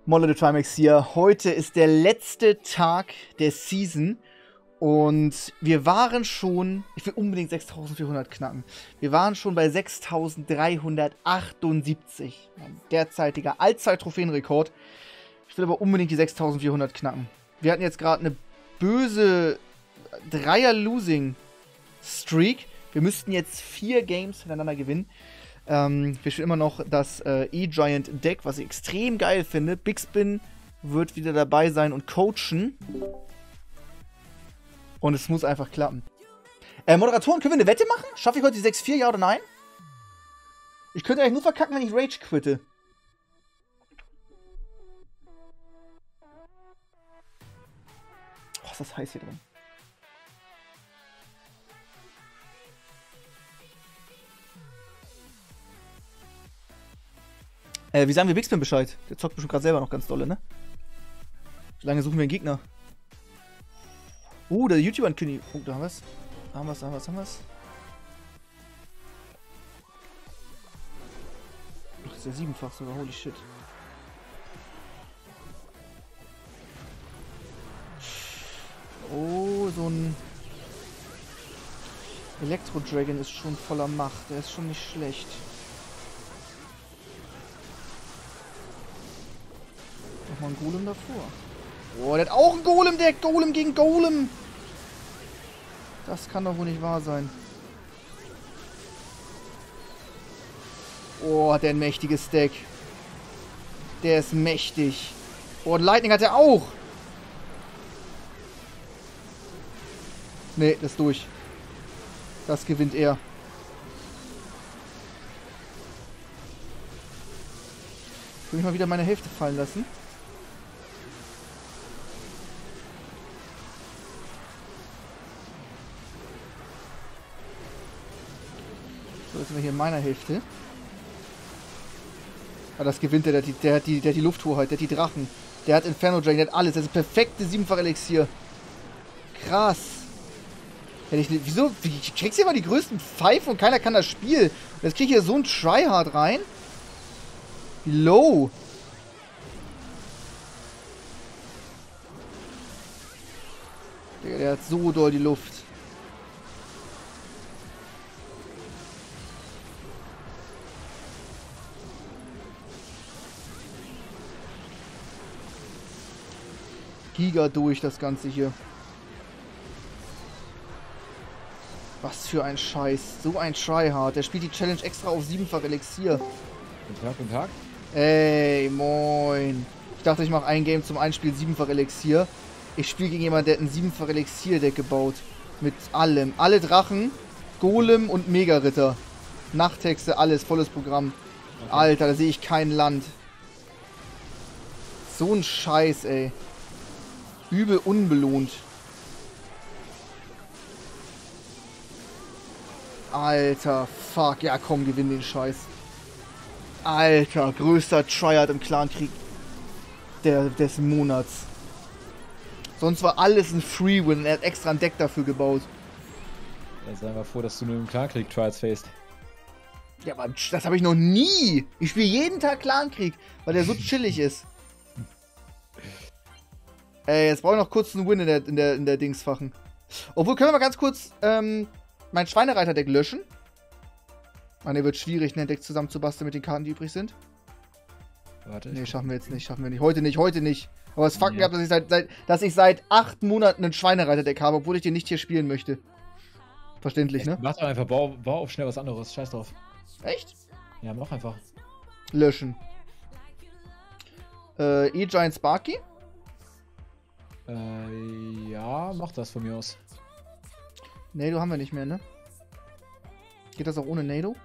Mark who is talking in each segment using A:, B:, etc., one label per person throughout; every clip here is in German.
A: Molle the Trimax hier. Heute ist der letzte Tag der Season und wir waren schon, ich will unbedingt 6400 knacken. Wir waren schon bei 6378, mein derzeitiger Allzeit-Trophäenrekord. Ich will aber unbedingt die 6400 knacken. Wir hatten jetzt gerade eine böse Dreier-Losing-Streak. Wir müssten jetzt 4 Games hintereinander gewinnen. Wir spielen immer noch das E-Giant-Deck, was ich extrem geil finde. Big Spin wird wieder dabei sein und coachen. Und es muss einfach klappen. Moderatoren, können wir eine Wette machen? Schaffe ich heute die 6-4, ja oder nein? Ich könnte eigentlich nur verkacken, wenn ich Rage quitte. Oh, ist das heiß hier drin. Wie sagen wir Big Spin Bescheid? Der zockt bestimmt gerade selber noch ganz dolle, ne? Wie lange suchen wir einen Gegner? Der YouTuber ankündigt. Oh, da haben wir's. Haben wir's. Ach, das ist ja 7-fach sogar, holy shit. Oh, so ein Elektro-Dragon ist schon voller Macht. Der ist schon nicht schlecht. Nochmal ein Golem davor. Oh, der hat auch ein Golem-Deck. Golem gegen Golem. Das kann doch wohl nicht wahr sein. Oh, hat der ein mächtiges Deck. Der ist mächtig. Oh, und Lightning hat er auch. Nee, das ist durch. Das gewinnt er. Will ich mal wieder meine Hälfte fallen lassen? So, jetzt sind wir hier in meiner Hälfte. Ah, das gewinnt er. Der hat die Lufthoheit, der hat die Drachen. Der hat Inferno Dragon, der hat alles. Das ist ein perfekte 7-fach Elixier. Krass. Hätte ich nicht. Wieso? Wie kriegst du immer die größten Pfeifen und keiner kann das Spiel? Und jetzt krieg ich hier so ein Tryhard rein. Wie low. Digga, der hat so doll die Luft. Giga durch das Ganze hier. Was für ein Scheiß. So ein Tryhard. Der spielt die Challenge extra auf 7-fach Elixier.
B: Guten Tag.
A: Ey, moin. Ich dachte, ich mache ein Game zum Einspiel 7-fach Elixier. Ich spiele gegen jemanden, der hat ein 7-fach Elixier-Deck gebaut. Mit allem. Alle Drachen, Golem und Mega-Ritter. Nachttexte, alles, volles Programm. Okay. Alter, da sehe ich kein Land. So ein Scheiß, ey. Übel unbelohnt. Alter, fuck. Ja, komm, gewinn den Scheiß. Alter, größter Tryhard im Clankrieg des Monats. Sonst war alles ein Free-Win. Er hat extra ein Deck dafür gebaut.
B: Ja, sei mal froh, dass du nur im Clankrieg Trials faced.
A: Ja, aber das habe ich noch nie. Ich spiele jeden Tag Clankrieg, weil der so chillig ist. Ey, jetzt brauche ich noch kurz einen Win in der Dingsfachen. Obwohl, können wir mal ganz kurz mein Schweinereiter-Deck löschen? Ah, ne, wird schwierig, ein Deck zusammenzubasteln mit den Karten, die übrig sind.
B: Warte.
A: Ne, schaffen wir jetzt nicht, Heute nicht. Aber es fuckt mich ab, dass ich seit 8 Monaten ein Schweinereiter-Deck habe, obwohl ich den nicht hier spielen möchte. Verständlich, ne?
B: Mach doch einfach, bau auf schnell was anderes. Scheiß drauf.
A: Echt?
B: Ja, mach einfach.
A: Löschen. E-Giant Sparky?
B: Ja, mach das von mir aus.
A: Nado haben wir nicht mehr, ne? Geht das auch ohne Nado?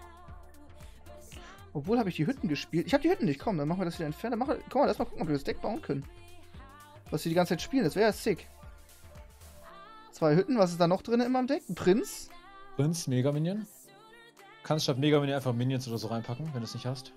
A: Obwohl, habe ich die Hütten gespielt. Ich habe die Hütten nicht. Komm, dann machen wir das wieder entfernen. Guck mal, lass mal gucken, ob wir das Deck bauen können. Was wir die ganze Zeit spielen. Das wäre ja sick. 2 Hütten. Was ist da noch drin in meinem Deck? Ein Prinz.
B: Prinz, Mega Minion. Kannst statt Mega Minion einfach Minions oder so reinpacken, wenn du es nicht hast.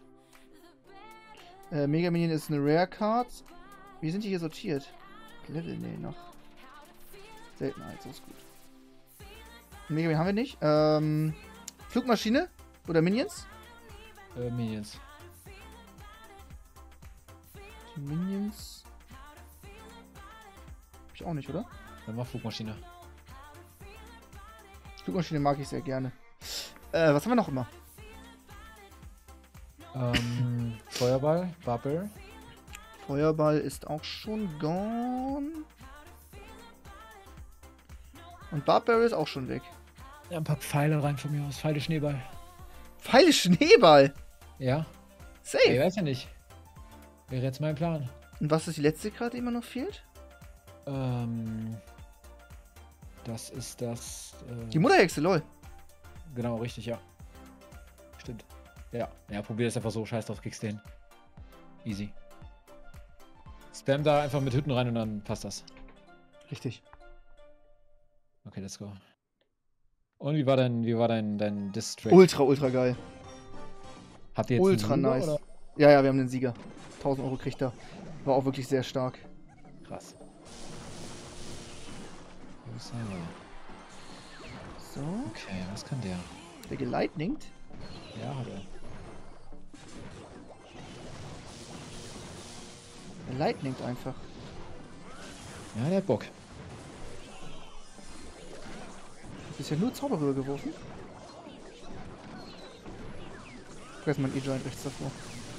A: Mega Minion ist eine Rare Card. Wie sind die hier sortiert? Level, nee, noch. Seltenheit, so ist gut. Mega Minion haben wir nicht. Flugmaschine? Oder Minions?
B: Minions.
A: Minions. Hab ich auch nicht, oder?
B: Dann mach Flugmaschine.
A: Flugmaschine mag ich sehr gerne. Was haben wir noch immer?
B: Feuerball, Bubble.
A: Feuerball ist auch schon gone. Und Barbarian ist auch schon weg.
C: Ja, ein paar Pfeile rein von mir aus. Pfeile Schneeball.
A: Pfeile Schneeball!
B: Ja.
A: Safe!
B: Ich weiß ja nicht. Wäre jetzt mein Plan.
A: Und was ist die letzte Karte, die immer noch fehlt?
B: Das ist das.
A: Die Mutterhexe, lol.
B: Genau, richtig, ja. Stimmt. Ja, probier das einfach so. Scheiß drauf, kriegst du hin. Easy. Spam da einfach mit Hütten rein und dann passt das.
A: Richtig.
B: Okay, let's go. Und wie war dein District?
A: Ultra, ultra geil.
B: Habt ihr jetzt
A: Ultra
B: einen Sieger,
A: nice.
B: oder?
A: Ja, wir haben den Sieger. 1000 Euro kriegt er. War auch wirklich sehr stark.
B: Krass.
A: So.
B: Okay, was kann der?
A: Der gelightningt.
B: Ja, hat er.
A: Der lightningt einfach.
B: Ja, der hat Bock.
A: Du bist ja nur Zauberrüber geworfen. Da ist mein E-Giant rechts davor.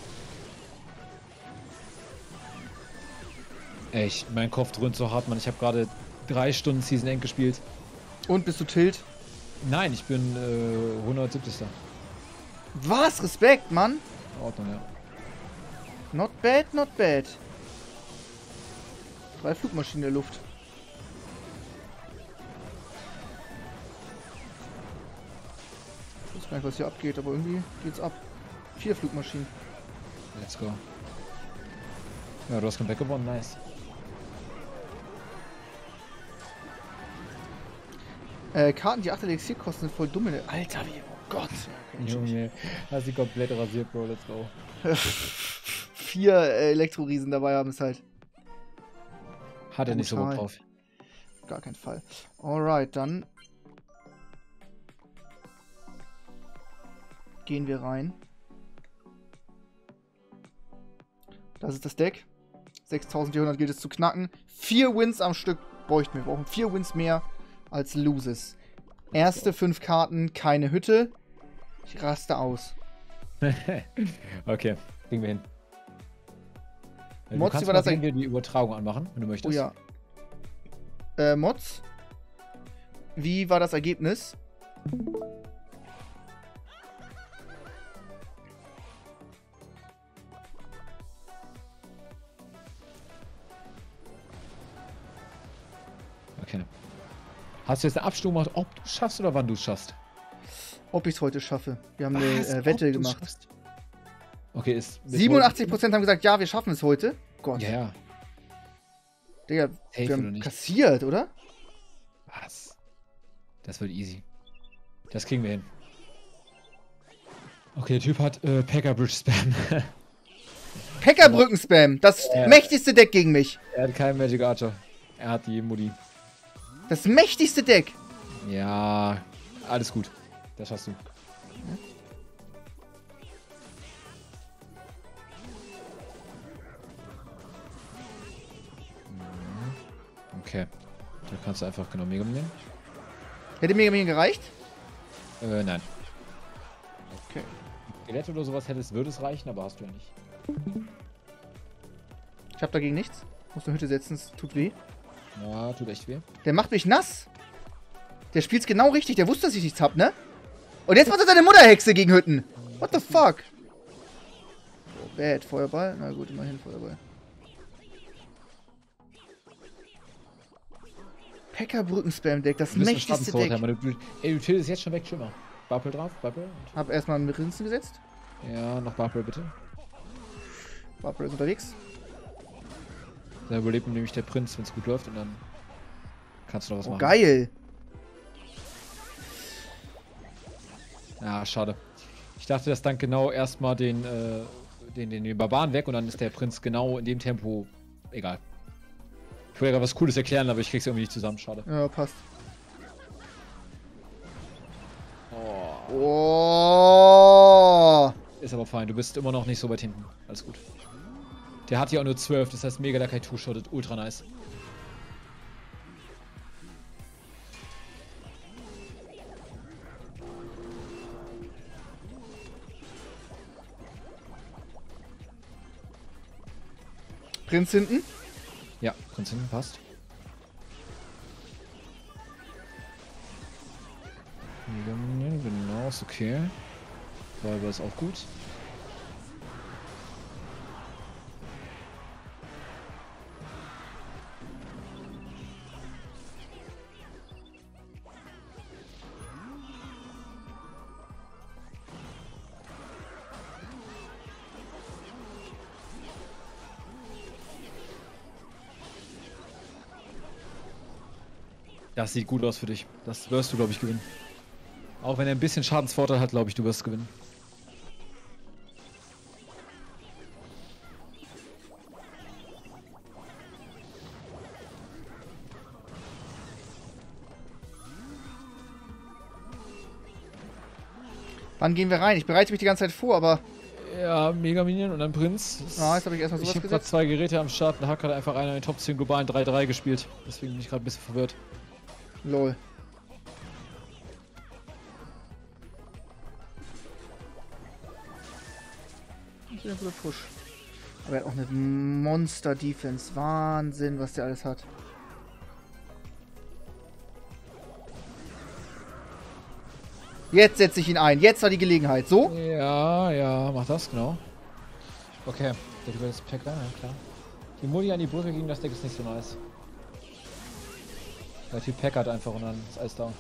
B: Echt, mein Kopf dröhnt so hart, Mann. Ich habe gerade 3 Stunden Season End gespielt.
A: Und bist du Tilt?
B: Nein, ich bin 170.
A: Was? Respekt, Mann.
B: In Ordnung, ja.
A: Not bad, not bad. 3 Flugmaschinen in der Luft. Ich weiß gar nicht, was hier abgeht, aber irgendwie geht's ab. 4 Flugmaschinen.
B: Let's go. Ja, du hast Comeback gewonnen, nice.
A: Karten, die 8 Elixier kosten, sind voll dumm. Alter, wie, oh Gott.
B: Junge, hast die komplett rasiert, Bro, let's go.
A: 4 Elektroriesen dabei haben es halt.
B: Hat er nicht so Bock
A: Brutal.
B: drauf.
A: Gar kein Fall. Alright, dann gehen wir rein. Das ist das Deck. 6400 gilt es zu knacken. 4 Wins am Stück bräuchten wir. Wir brauchen 4 Wins mehr als Loses. Erste 5 Karten, keine Hütte. Ich raste aus.
B: Okay, kriegen wir hin. Du
A: Mods,
B: kannst
A: wie war das
B: mal die Übertragung anmachen, wenn du möchtest.
A: Oh ja. Mods. Wie war das Ergebnis?
B: Okay. Hast du jetzt eine Abstimmung gemacht, ob du es schaffst oder wann du es schaffst?
A: Ob ich es heute schaffe. Wir haben
B: Was?
A: eine
B: Ob
A: Wette
B: du's
A: gemacht.
B: schaffst? Okay, ist...
A: 87% haben gesagt, ja, wir schaffen es heute. Gott.
B: Ja, ja.
A: Digga,
B: Safe
A: wir
B: oder
A: haben
B: nicht?
A: kassiert, oder?
B: Was? Das wird easy. Das kriegen wir hin. Okay, der Typ hat Pekka-Bridge Spam.
A: Pekka-Brücken-Spam. Das mächtigste Deck gegen mich.
B: Er hat keinen Magic Archer. Er hat die Mutti.
A: Das mächtigste Deck.
B: Ja, alles gut. Das schaffst du. Okay. Da kannst du einfach genau Mega nehmen.
A: Hätte Mega Man gereicht?
B: Nein.
A: Okay.
B: Skelett oder sowas hättest, würde es reichen, aber hast du ja nicht.
A: Ich hab dagegen nichts. Muss eine Hütte setzen, es tut weh.
B: Ja, tut echt weh.
A: Der macht mich nass. Der spielt's genau richtig. Der wusste, dass ich nichts hab, ne? Und jetzt macht er seine Mutterhexe gegen Hütten. What the fuck? Oh, bad. Feuerball? Na gut, immerhin Feuerball. Pekka-Brücken-Spam-Deck. Das mächtigste Deck.
B: Ey, du tiltest jetzt schon weg, Schimmer. Bubble drauf, Bubble.
A: Hab erstmal einen Rinsen gesetzt.
B: Ja, noch Bubble bitte.
A: Bubble ist unterwegs.
B: Da überlebt nämlich der Prinz, wenn es gut läuft und dann kannst du noch was
A: Oh,
B: machen.
A: geil.
B: Ja, schade. Ich dachte, das dank genau erstmal den Barbaren weg und dann ist der Prinz genau in dem Tempo. Egal. Ich wollte ja was Cooles erklären, aber ich krieg's irgendwie nicht zusammen. Schade.
A: Ja, passt.
B: Oh.
A: Oh.
B: Ist aber fein. Du bist immer noch nicht so weit hinten. Alles gut. Der hat ja auch nur 12, das heißt mega Lakai Two-Shottet, ultra nice.
A: Prinz hinten.
B: Ja, Prinz hinten passt. Genau, ist okay. Räuber ist auch gut. Das sieht gut aus für dich. Das wirst du, glaube ich, gewinnen. Auch wenn er ein bisschen Schadensvorteil hat, glaube ich, du wirst gewinnen.
A: Wann gehen wir rein? Ich bereite mich die ganze Zeit vor, aber...
B: Ja, Mega Minion und dann Prinz.
A: Ah, jetzt habe ich erstmal sowas
B: Ich habe gerade
A: gesetzt.
B: 2 Geräte am Start und Hack hat einfach einer in den Top 10 globalen 3-3 gespielt. Deswegen bin ich gerade ein bisschen verwirrt.
A: Lol. Das ist ein guter Push. Aber er hat auch eine Monster-Defense. Wahnsinn, was der alles hat. Jetzt setze ich ihn ein. Jetzt war die Gelegenheit. So?
B: Ja, ja, mach das, genau. Okay, der über das Pack rein, ja klar. Die Multi an die Brücke gegen das Deck ist nicht so nice. Weil viel Pack hat einfach und dann ist alles down.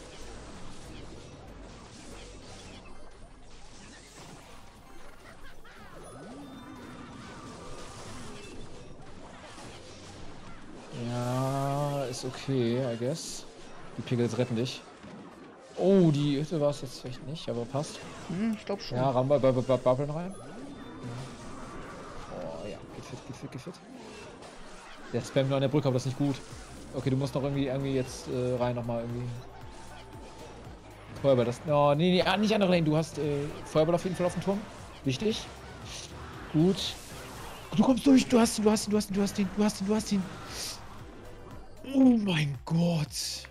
B: Ja, ist okay, I guess. Die Pickles retten dich. Oh, die Hütte war es jetzt vielleicht nicht, aber passt.
A: Hm, ich glaube schon.
B: Ja, ran bei Bubblen rein. Oh ja, geht fit, geht fit, geht fit. Der spammt nur an der Brücke, aber das ist nicht gut. Okay, du musst noch irgendwie jetzt rein nochmal irgendwie. Feuerball, das. Oh, nee, nicht andere Lane. Du hast Feuerball auf jeden Fall auf dem Turm. Wichtig. Gut. Du kommst durch, du hast ihn. Oh mein Gott.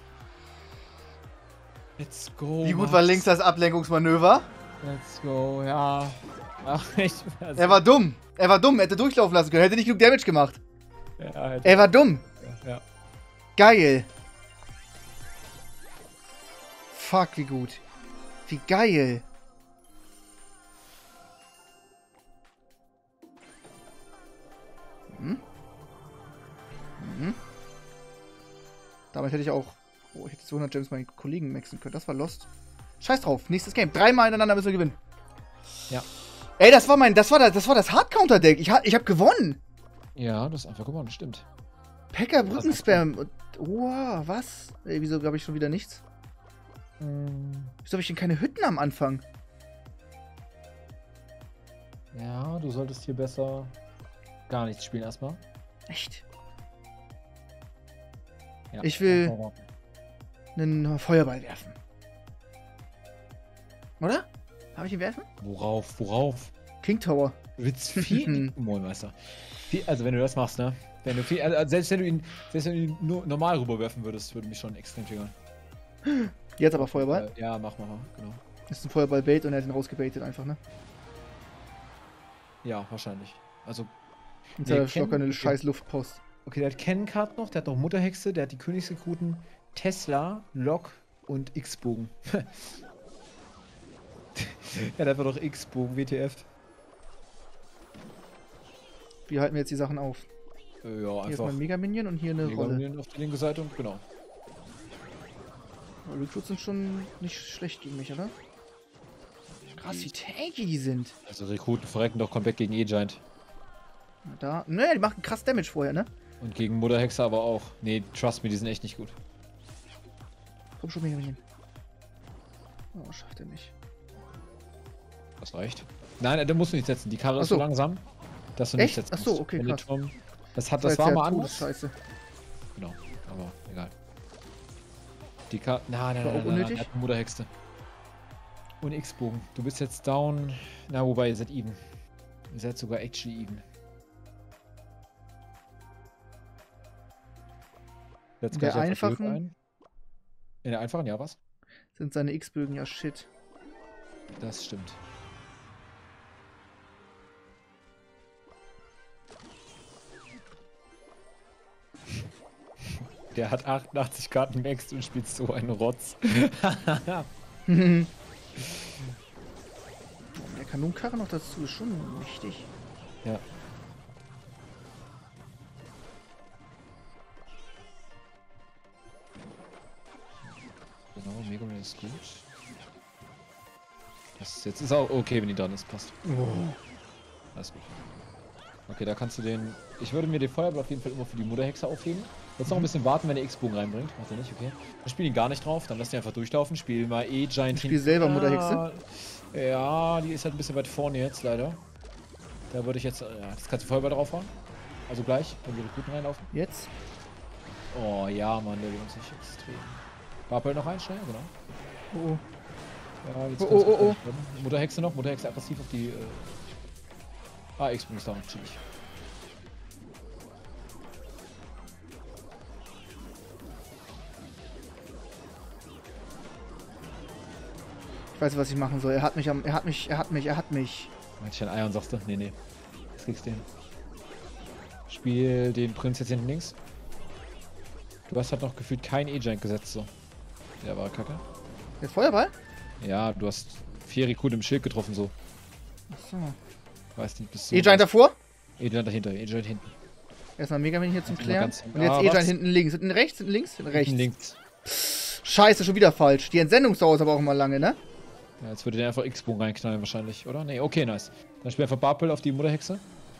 B: Let's go.
A: Wie gut
B: Max.
A: war links das Ablenkungsmanöver?
B: Let's go, ja. Ach, echt.
A: Er war dumm. Er war dumm. Er hätte durchlaufen lassen können. Er hätte nicht genug Damage gemacht.
B: Ja,
A: Er war dumm.
B: ja.
A: Geil. Fuck, wie gut. Wie geil. Damit hätte ich auch... Oh, ich hätte 200 Gems meinen Kollegen maxen können. Das war lost. Scheiß drauf. Nächstes Game. 3-mal ineinander müssen wir gewinnen.
B: Ja.
A: Ey, das war das Hard-Counter-Deck. Ich hab gewonnen.
B: Ja, das ist einfach gewonnen, stimmt.
A: Packer Brückenspam. Und, wow, was? Ey, wieso habe ich schon wieder nichts? Wieso habe ich denn keine Hütten am Anfang?
B: Ja, du solltest hier besser gar nichts spielen erstmal.
A: Echt?
B: Ja.
A: Ich will einen Feuerball werfen. Oder? Habe ich ihn werfen?
B: Worauf?
A: King Tower.
B: Du willst viel. Moinmeister. Also wenn du das machst, ne? Wenn du viel, also selbst wenn du ihn nur normal rüberwerfen würdest, würde mich schon extrem triggern.
A: Jetzt aber Feuerball.
B: Ja, mach mal, genau.
A: Ist ein Feuerball-Bait und er hat ihn rausgebaitet einfach, ne?
B: Ja, wahrscheinlich. Also.
A: Jetzt
B: Nee,
A: hat er Stocker
B: Ken-
A: eine scheiß Luftpost.
B: Okay, der hat Ken-Card noch, der hat noch Mutterhexe, der hat die Königsrekruten, Tesla, Lok und X-Bogen. Er hat einfach noch X-Bogen, WTF.
A: Wie halten wir jetzt die Sachen auf?
B: Ja,
A: Hier ist
B: einfach.
A: mein Mega-Minion und hier eine Rolle.
B: Minion auf die linke Seite und genau.
A: Recruits sind schon nicht schlecht gegen mich, oder? Krass, wie tanky die sind.
B: Also Rekruten verrecken doch komplett gegen E-Giant.
A: Da. Ne, die machen krass Damage vorher, ne?
B: Und gegen Mutterhexe aber auch. Nee, trust me, die sind echt nicht gut.
A: Komm schon, Mega-Minion. Oh, schafft er nicht.
B: Das reicht. Nein, der muss nicht setzen. Die Karre ist
A: Achso.
B: so langsam, dass du nicht
A: Echt?
B: setzen
A: Achso,
B: musst.
A: okay,
B: Wenn der
A: krass.
B: Turm, das war
A: jetzt
B: mal
A: ja
B: anders.
A: Scheiße.
B: Genau, aber egal. Die Karre. Nein,
A: War auch unnötig.
B: hat eine Mutterhexe. Und X-Bogen. Du bist jetzt down. Na, wobei, ihr seid even. Ihr seid sogar actually even. Setzt
A: In der
B: gleich einfach
A: einfachen?
B: ein. In der einfachen, ja, was?
A: Sind seine X-Bögen ja shit.
B: Das stimmt. Der hat 88 Karten Max und spielt so einen Rotz.
A: Der Kanonenkarre noch dazu ist schon wichtig.
B: Ja. Genau, Mega Man ist gut. Jetzt ist auch okay, wenn die dran ist, passt.
A: Oh.
B: Alles gut. Okay, da kannst du den... Ich würde mir den Feuerball auf jeden Fall immer für die Mutterhexe aufheben. Jetzt noch ein bisschen warten, wenn der X-Bogen reinbringt. Macht er nicht, okay. Dann spiel ihn gar nicht drauf, dann lass den einfach durchlaufen. Spiel mal E-Giant
A: Spiel selber Mutterhexe.
B: Ja, die ist halt ein bisschen weit vorne jetzt, leider. Da würde ich jetzt... Ja, das kannst du Feuerball drauf hauen. Also gleich, wenn die Rekruten reinlaufen.
A: Jetzt?
B: Oh ja, Mann, der lohnt sich extrem. Barbel noch ein, schnell, genau.
A: Oh.
B: Ja, jetzt
A: Oh,
B: kannst du
A: oh, oh,
B: gleich werden. Mutterhexe noch, Mutterhexe aggressiv auf die... X-Bogen ist down, chillig.
A: Ich weiß, was ich machen soll. Er hat mich.
B: Manche ein Eier und sagst du, nee. Das kriegst du hin. Spiel den Prinz jetzt hinten links. Du hast halt noch gefühlt kein E-Giant gesetzt, so. Der war kacke.
A: Jetzt Feuerball?
B: Ja, du hast 4 Rekruten im Schild getroffen, so.
A: Achso.
B: Weiß nicht, bis so.
A: E-Giant davor?
B: E-Giant dahinter, E-Giant hinten.
A: Erstmal Mega Man hier zum
B: Mal
A: Klären.
B: ganz-
A: Und jetzt
B: Ah,
A: E-Giant
B: was?
A: hinten links. Hinten rechts? Hinten links? Hinten rechts.
B: Hinten links.
A: Scheiße, schon wieder falsch. Die Entsendungsdauer ist aber auch immer lange, ne?
B: Ja, jetzt würde der einfach X-Bogen reinknallen wahrscheinlich, oder? Nee, okay, nice. Dann spiel einfach Barpel auf die Mutterhexe.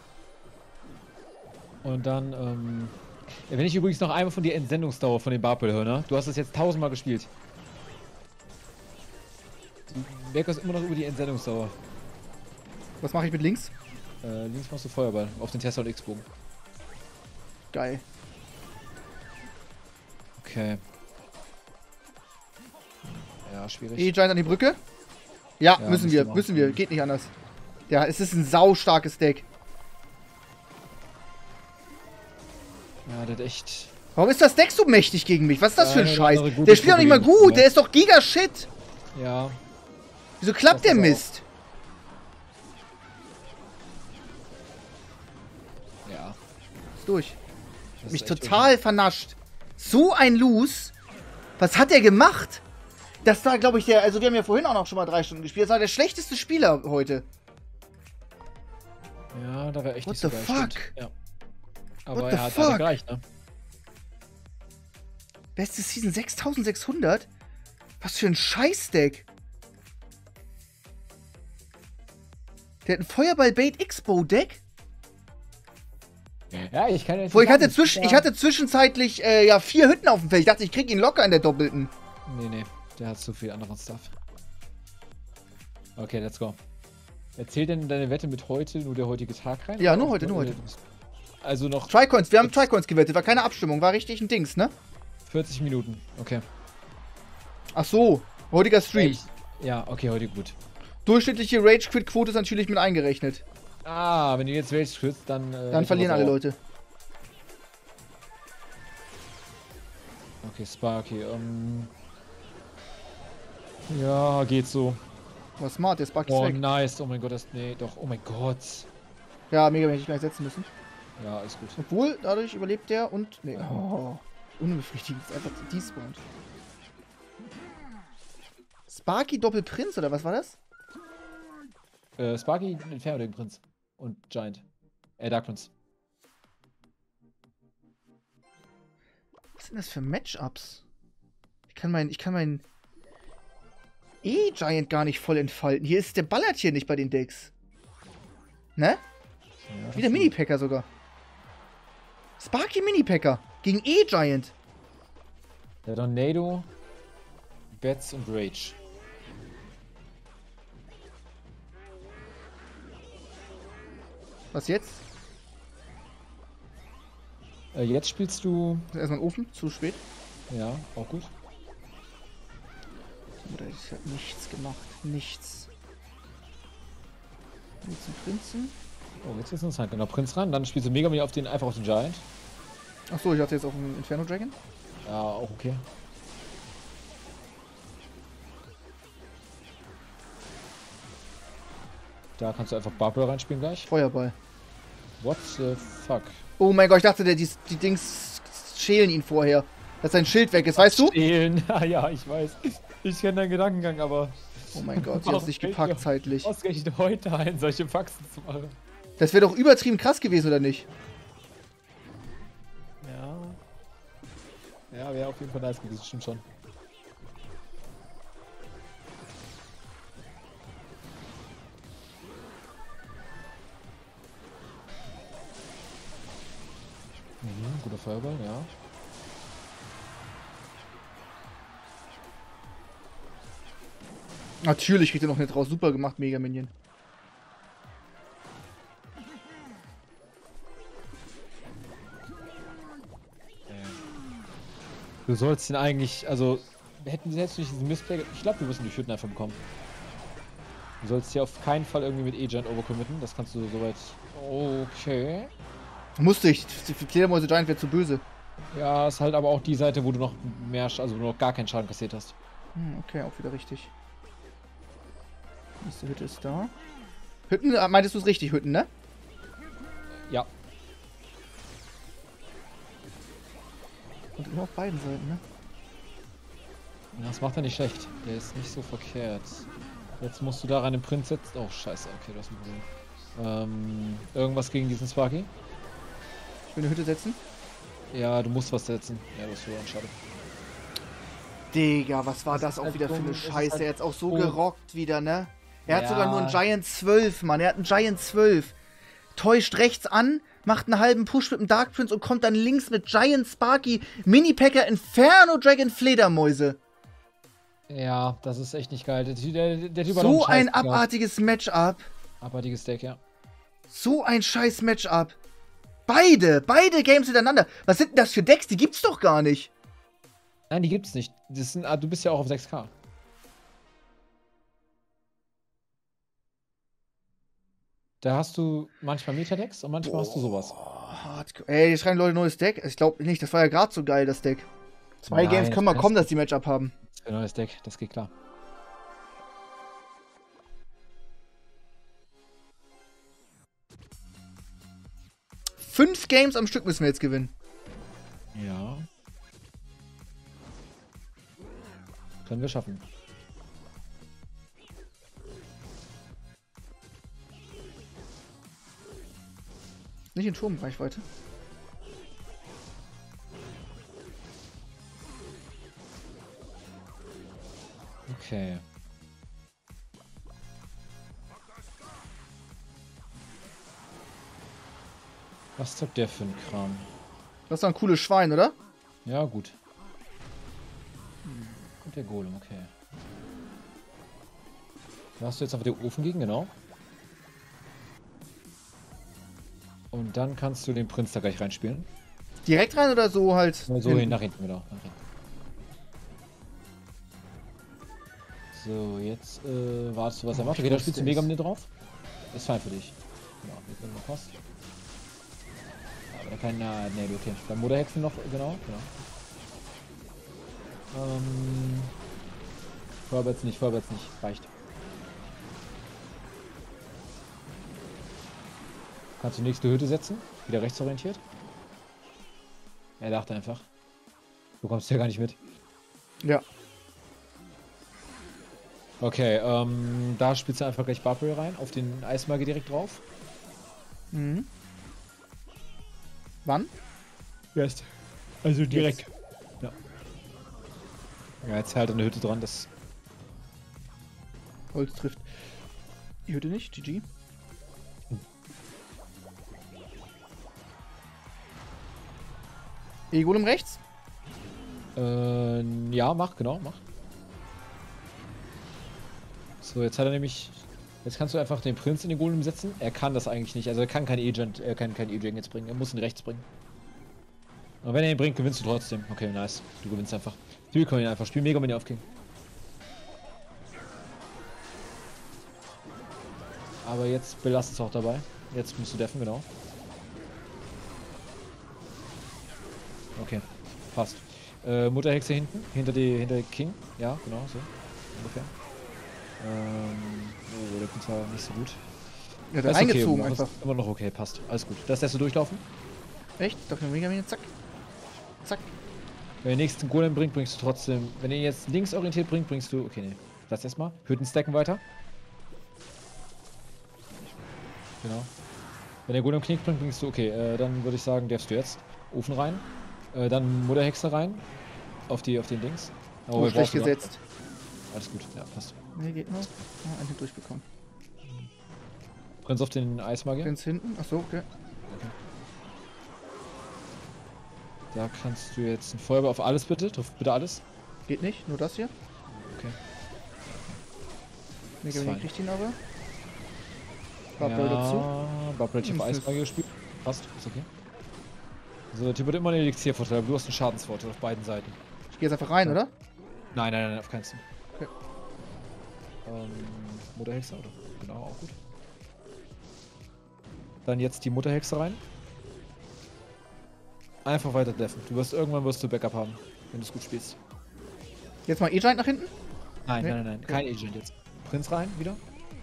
B: Und dann, ja, wenn ich übrigens noch einmal von der Entsendungsdauer von dem Barpel höre, ne? Du hast das jetzt 1000-mal gespielt. Du merkst immer noch über die Entsendungsdauer.
A: Was mache ich mit links?
B: Links machst du Feuerball auf den Tesla und X-Bogen.
A: Geil.
B: Okay. Ja, schwierig.
A: E-Giant an die Brücke? Ja,
B: Ja,
A: müssen
B: müsste
A: wir.
B: machen.
A: Müssen wir. Geht nicht anders. Ja, es ist ein saustarkes Deck.
B: Ja, der hat echt...
A: Warum ist das Deck so mächtig gegen mich? Was ist das für ein
B: Ja,
A: Scheiß?
B: andere gute
A: Der spielt doch nicht mal
B: Probleme,
A: gut.
B: ne?
A: Der ist doch Giga-Shit.
B: Ja,
A: Wieso klappt
B: Das
A: der
B: ist auch-
A: Mist?
B: ja.
A: Ist durch.
B: Das
A: Mich
B: ist echt
A: total vernascht. So ein Lose. Was hat der gemacht? Das war, glaube ich, der. Also, wir haben ja vorhin auch noch schon mal 3 Stunden gespielt. Das war der schlechteste Spieler heute.
B: Ja, da wäre echt
A: What
B: nicht so
A: the
B: geil.
A: fuck?
B: Stimmt. Ja. Aber
A: What the
B: er hat
A: fuck?
B: gereicht, ne?
A: Beste Season 6600? Was für ein Scheißdeck. Der hat ein Feuerball-Bait-X-Bow-Deck.
B: Ja, ich kann jetzt
A: Wo ich
B: nicht
A: hatte,
B: sagen,
A: ich hatte zwischenzeitlich ja 4 Hütten auf dem Feld. Ich dachte, ich krieg ihn locker in der Doppelten.
B: Nee, der hat zu viel anderen Stuff. Okay, let's go. Erzähl denn deine Wette mit heute nur der heutige Tag rein?
A: Ja, nur heute, nur heute.
B: Also noch
A: Tricoins, wir haben Tricoins gewettet. War keine Abstimmung, war richtig ein Dings, ne?
B: 40 Minuten. Okay.
A: Ach so, heutiger Stream.
B: Ja, okay, heute gut.
A: Durchschnittliche Rage-Quit-Quote ist natürlich mit eingerechnet.
B: Ah, wenn du jetzt Rage kriegst, dann...
A: Dann verlieren alle Leute.
B: Okay, Sparky, ja, geht so.
A: War smart, der Spark ist
B: Oh,
A: weg.
B: nice. Oh mein Gott, nee, doch. Oh mein Gott.
A: Ja, mega, hätte ich gleich setzen müssen.
B: Ja, alles gut.
A: Obwohl, dadurch überlebt der und... Nee, oh, unbefriedigend. Ist einfach despawned. Sparky Doppelprinz, oder was war das?
B: Sparky, Inferno, den Prinz. Und Giant. Dark Prince.
A: Was sind das für Matchups? Ich kann meinen E-Giant gar nicht voll entfalten. Hier ist der ballert hier nicht bei den Decks. Ne?
B: Ja,
A: Wieder Mini-Packer sogar. Sparky Mini-Packer gegen E-Giant.
B: Der Tornado, Bats und Rage.
A: Was jetzt?
B: Jetzt spielst du...
A: Erstmal einen Ofen, zu spät.
B: Ja, auch gut.
A: Oder ich habe nichts gemacht. Nichts. Jetzt zum Prinzen.
B: Oh, jetzt ist interessant. Genau, Prinz ran. Dann spielst du Mega Man einfach auf den Giant.
A: Achso, ich hatte jetzt auf den Inferno Dragon.
B: Ja, auch okay. Da kannst du einfach Bubble reinspielen gleich.
A: Feuerball.
B: What the fuck?
A: Oh mein Gott, ich dachte, die Dings schälen ihn vorher. Dass sein Schild weg ist, weißt du?
B: Stehlen. Ja, ich weiß. Ich kenne deinen Gedankengang, aber...
A: Oh mein Gott, sie hat es nicht gepackt zeitlich.
B: Ausgerechnet heute ein, solche Faxen zu machen.
A: Das wäre doch übertrieben krass gewesen, oder nicht?
B: Ja. Ja, wäre auf jeden Fall nice gewesen, stimmt schon. Guter Feuerball, ja.
A: Natürlich kriegt er noch nicht raus. Super gemacht, Mega Minion.
B: Du sollst ihn eigentlich, also hättest du nicht diesen Missplay, ich glaube, wir müssen die Hütten einfach bekommen. Du sollst hier auf keinen Fall irgendwie mit E-Giant overcommitten, das kannst du soweit. Okay.
A: Musste ich. Die Fledermäuse Giant wäre zu böse.
B: Ja, ist halt aber auch die Seite, wo du noch mehr, also wo du noch gar keinen Schaden kassiert hast.
A: Okay, auch wieder richtig. Nächste Hütte ist da. Hütten, meintest du es richtig, Hütten, ne?
B: Ja.
A: Und immer auf beiden Seiten, ne?
B: Das macht er nicht schlecht. Der ist nicht so verkehrt. Jetzt musst du da rein den Prinz setzen. Oh, scheiße, okay, das ist ein Problem. Irgendwas gegen diesen Sparky?
A: Ich will eine Hütte setzen.
B: Ja, du musst was setzen. Ja, das ist so schade.
A: Digga, was war das auch
B: halt
A: wieder für
B: dumm,
A: eine
B: es ist
A: Scheiße?
B: halt
A: Er hat auch so
B: dumm.
A: gerockt wieder, ne? Er hat
B: Ja.
A: sogar nur einen Giant 12, Mann. Er hat einen Giant 12. Täuscht rechts an, macht einen halben Push mit dem Dark Prince und kommt dann links mit Giant Sparky, Mini-Packer, Inferno Dragon, Fledermäuse.
B: Ja, das ist echt nicht geil. Der Typ hat
A: So
B: auch
A: ein
B: einen Scheiß gehabt.
A: abartiges Matchup.
B: Abartiges Deck, ja.
A: So ein scheiß Matchup. Beide Games hintereinander. Was sind denn das für Decks? Die gibt's doch gar nicht.
B: Nein, die gibt's nicht. Das sind, du bist ja auch auf 6K. Da hast du manchmal Metadecks und manchmal hast du sowas.
A: Hardcore. Ey, die schreiben Leute neues Deck. Ich glaube nicht, das war ja gerade so geil, das Deck. Zwei
B: Nein,
A: Games können mal
B: das
A: kommen, dass die Matchup haben.
B: Das ist ein neues Deck, das geht klar.
A: Fünf Games am Stück müssen wir jetzt gewinnen.
B: Ja. Können wir schaffen.
A: Nicht in Turmreichweite.
B: Okay. Was zockt der für ein Kram?
A: Das ist doch ein cooles Schwein, oder?
B: Ja, gut. Und der Golem, okay. Da hast du jetzt einfach den Ofen gegen, genau. Und dann kannst du den Prinz da gleich reinspielen.
A: Direkt rein oder so halt?
B: So hin, nach hinten, genau. Nach hinten. So, jetzt wartest du, was er macht. Okay, da spielst du Mega Man drauf. Ist fein für dich. Genau, Mega Man passt. Aber kein. Ne, okay. Dann Moderhexen noch, genau. Vorwärts nicht. Reicht. Kannst du nächste Hütte setzen? Wieder rechtsorientiert. Er dachte einfach. Du kommst ja gar nicht mit.
A: Ja.
B: Okay, da spielst du einfach gleich Barbary rein, auf den Eismagier direkt drauf.
A: Mhm. Wann?
B: Jetzt. Also direkt. Ja. Ja, jetzt halt eine Hütte dran, das.
A: Holz trifft. Die Hütte nicht, GG. E-Golem rechts.
B: Ja, mach. So, jetzt hat er nämlich. Jetzt kannst du einfach den Prinz in den Golem setzen. Er kann das eigentlich nicht. Also er kann kein E-Gent, jetzt bringen. Er muss ihn rechts bringen. Und wenn er ihn bringt, gewinnst du trotzdem. Okay, nice. Du gewinnst einfach. Wir können ihn einfach spielen. Mega Mini auf King. Aber jetzt belastet es auch dabei. Jetzt musst du deffen, genau. Okay, passt. Mutterhexe hinten, hinter King. Ja, genau, so. Ungefähr. Oh, der Prinz war nicht so gut.
A: Ja, der
B: Ist
A: eingezogen
B: okay,
A: einfach.
B: Immer noch okay, passt. Alles gut. Das lässt du durchlaufen.
A: Echt? Dr. Megamine, zack. Zack.
B: Wenn du den nächsten Golem bringt, bringst du trotzdem. Wenn du ihn jetzt linksorientiert bringt, bringst du. Okay, nee. Lass erstmal. Hütten stacken weiter. Genau. Wenn der Golem Knick bringt, bringst du. Okay, dann würde ich sagen, darfst du jetzt. Ofen rein. Dann Mutterhexe rein. Auf den Dings.
A: Oh, schlecht gesetzt.
B: Alles gut, ja, passt.
A: Nee, geht noch. Ah, einen Hit durchbekommen.
B: Prinz auf den Eismagier.
A: Prinz hinten. Achso, okay.
B: Da kannst du jetzt ein Feuerball auf alles bitte. Drauf bitte alles.
A: Geht nicht, nur das hier.
B: Okay.
A: Megamine kriegt ihn aber.
B: Bubble
A: dazu.
B: Bubble auf Eismagier gespielt. Passt, ist okay. Also der Typ hat immer einen Elixiervorteil, aber du hast einen Schadensvorteil auf beiden Seiten.
A: Ich gehe jetzt einfach rein, oder?
B: Nein, auf keinen Fall.
A: Okay.
B: Mutterhexe, oder? Genau, auch gut. Dann jetzt die Mutterhexe rein. Einfach weiter deffen. Irgendwann wirst du Backup haben, wenn du es gut spielst.
A: Jetzt mal E-Giant nach hinten?
B: Nein,
A: Nee.
B: nein. Kein Agent jetzt. Prinz rein, wieder.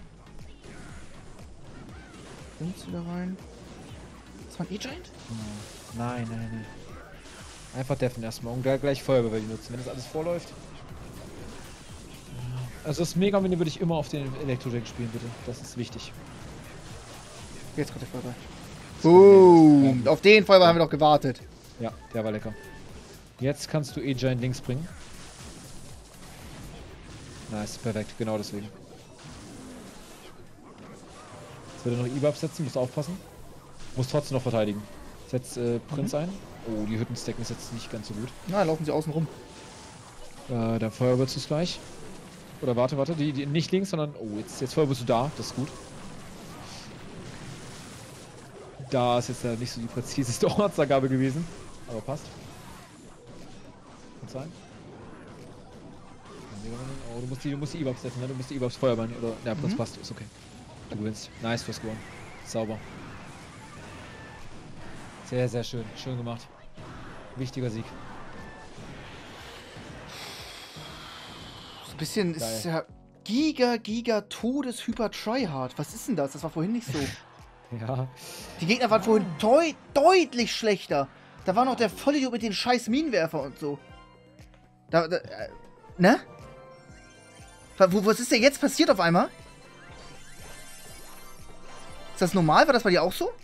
A: Prinz wieder rein. Das war ein E-Giant?
B: Nein. Einfach deffen erstmal und gleich Feuerwehr nutzen, wenn das alles vorläuft. Also das Mega-Mini würde ich immer auf den Elektrodeck spielen, bitte. Das ist wichtig.
A: Jetzt kommt der Feuerball. Boom! Auf den Feuerball haben wir doch gewartet.
B: Ja, der war lecker. Jetzt kannst du E-Giant links bringen. Nice, perfekt, genau deswegen. Jetzt wird er noch E-Bub setzen, musst aufpassen. Muss trotzdem noch verteidigen. Setz Prinz ein. Oh, die Hütten-Stacken ist jetzt nicht ganz so gut.
A: Na, laufen sie außen rum.
B: Der Feuer wird es gleich. Oder warte, die nicht links, sondern. Oh, jetzt Feuer bist du da, das ist gut. Da ist jetzt ja nicht so die präziseste Ortsangabe gewesen. Aber passt. Kann sein. Oh, du musst die E-Bubs setzen, ne? Du musst die E-Bubs Feuerbahn oder. Ja, das passt, ist okay. Du gewinnst. Nice fürs Score. Sauber. Sehr, sehr schön. Schön gemacht. Wichtiger Sieg.
A: So ein bisschen
B: Geil.
A: ist ja Giga Todes Hyper Tryhard. Was ist denn das? Das war vorhin nicht so.
B: Ja.
A: Die Gegner waren vorhin deutlich schlechter. Da war noch der Vollidiot mit den scheiß Minenwerfer und so. Ne? Was ist denn jetzt passiert auf einmal? Ist das normal? War das bei dir auch so?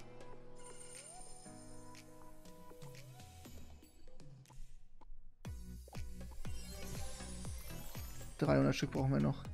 A: $300 Stück brauchen wir noch.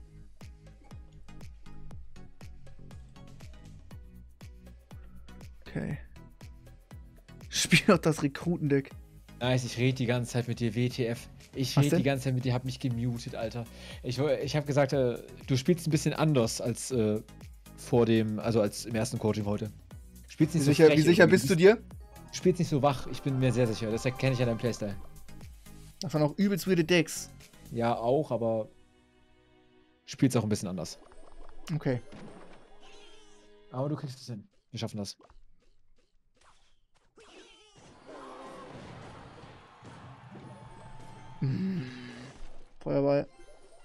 A: Okay. Spiel doch das Rekrutendeck.
B: Nice, ich rede die ganze Zeit mit dir, WTF. Ich
A: Was
B: rede die
A: denn?
B: ganze Zeit mit dir, hab mich gemutet, Alter. Ich habe gesagt, du spielst ein bisschen anders als vor dem, also als im ersten Coaching heute. Spielst nicht so frech
A: Wie sicher
B: irgendwie.
A: bist du dir?
B: Du spielst nicht so wach, ich bin mir sehr sicher. Das erkenne ich an deinem Playstyle.
A: Das waren auch übelst weirde Decks.
B: Ja, auch, aber spielst auch ein bisschen anders.
A: Okay.
B: Aber du kriegst es hin. Wir schaffen das.
A: Feuerball.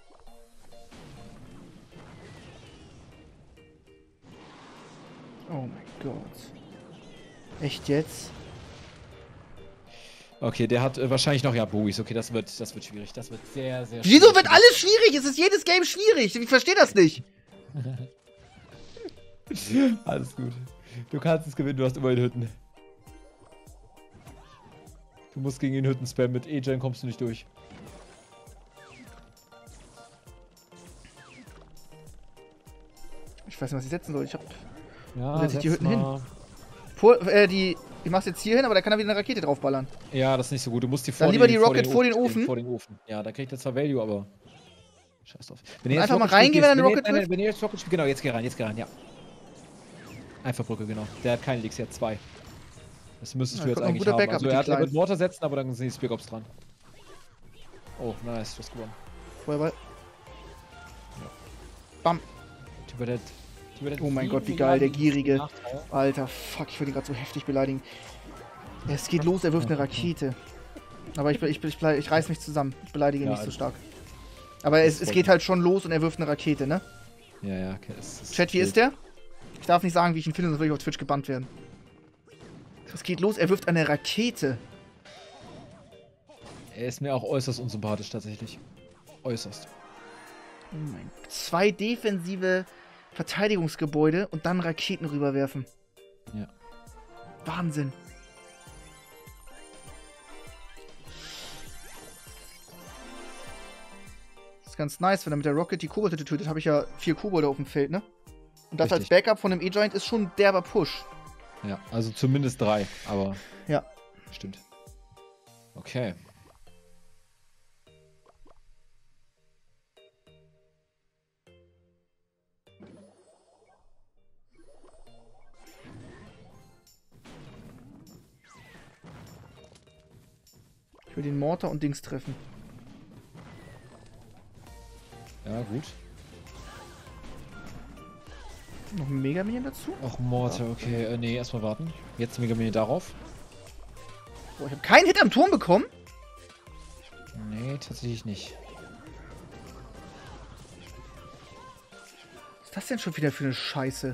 A: Oh mein Gott. Echt jetzt?
B: Okay, der hat wahrscheinlich noch, ja, Bogies. Okay, das wird schwierig. Das wird sehr, sehr
A: Wieso
B: schwierig.
A: wird alles schwierig? Es ist jedes Game schwierig. Ich verstehe das nicht.
B: Alles gut. Du kannst es gewinnen, du hast immer den Hütten. Du musst gegen den Hütten spammen. Mit E-Gen kommst du nicht durch.
A: Ich weiß nicht, was ich setzen soll. Ich hab.
B: Ja,
A: setz ich die
B: setz
A: Hütten
B: mal.
A: Ich mach's jetzt hier hin, aber da kann er wieder eine Rakete draufballern.
B: Ja, das ist nicht so gut. Du musst die
A: Dann lieber die Rocket
B: vor
A: vor den
B: stellen,
A: Ofen.
B: Vor den Ofen. Ja, da kriegt er zwar Value, aber. Scheiß drauf. Wenn
A: Und
B: ihr jetzt
A: einfach mal
B: Rocket
A: reingehen, wenn er eine
B: spielt,
A: Rocket trifft?
B: wenn ihr jetzt Rocket spielt, genau, jetzt geh rein, ja. Einfach Brücke, genau. Der hat keinen Elixir, 2. Das müsstest
A: Ja,
B: du jetzt
A: kommt noch ein
B: eigentlich
A: guter
B: haben.
A: Backup
B: Also
A: mit
B: er
A: den
B: wird
A: Kleinen.
B: Mortar setzen, aber dann sind die Spear Ops dran. Oh, nice, du hast gewonnen.
A: Feuerball. Bam.
B: Typ hat
A: Oh mein
B: 7
A: Gott, wie geil, der
B: Milliarden
A: Gierige.
B: Nachteil.
A: Alter, fuck, ich will ihn gerade so heftig beleidigen. Es geht los, er wirft eine Rakete. Aber ich reiß mich zusammen. Ich beleidige ihn
B: Ja,
A: nicht so
B: also-
A: stark. Aber es geht halt schon los und er wirft eine Rakete, ne?
B: Ja, ja, okay. Es
A: Chat, wie ist der? Ich darf nicht sagen, wie ich ihn finde, sonst würde ich auf Twitch gebannt werden. Es geht los, er wirft eine Rakete.
B: Er ist mir auch äußerst unsympathisch, tatsächlich. Äußerst.
A: Oh mein Gott. 2 defensive Verteidigungsgebäude und dann Raketen rüberwerfen.
B: Ja.
A: Wahnsinn. Das ist ganz nice, wenn er mit der Rocket die Kobolde tötet, habe ich ja 4 Kobolde auf dem Feld, ne? Und das
B: Richtig.
A: als Backup von dem E-Giant ist schon ein derber Push.
B: Ja, also zumindest 3, aber.
A: Ja.
B: Stimmt. Okay.
A: Ich will den Mortar und Dings treffen.
B: Ja, gut.
A: Noch ein Mega-Minion dazu?
B: Auch Morte, okay. Nee, erstmal warten. Jetzt Mega Mini darauf.
A: Boah, ich habe keinen Hit am Turm bekommen.
B: Nee, tatsächlich nicht.
A: Was ist das denn schon wieder für eine Scheiße?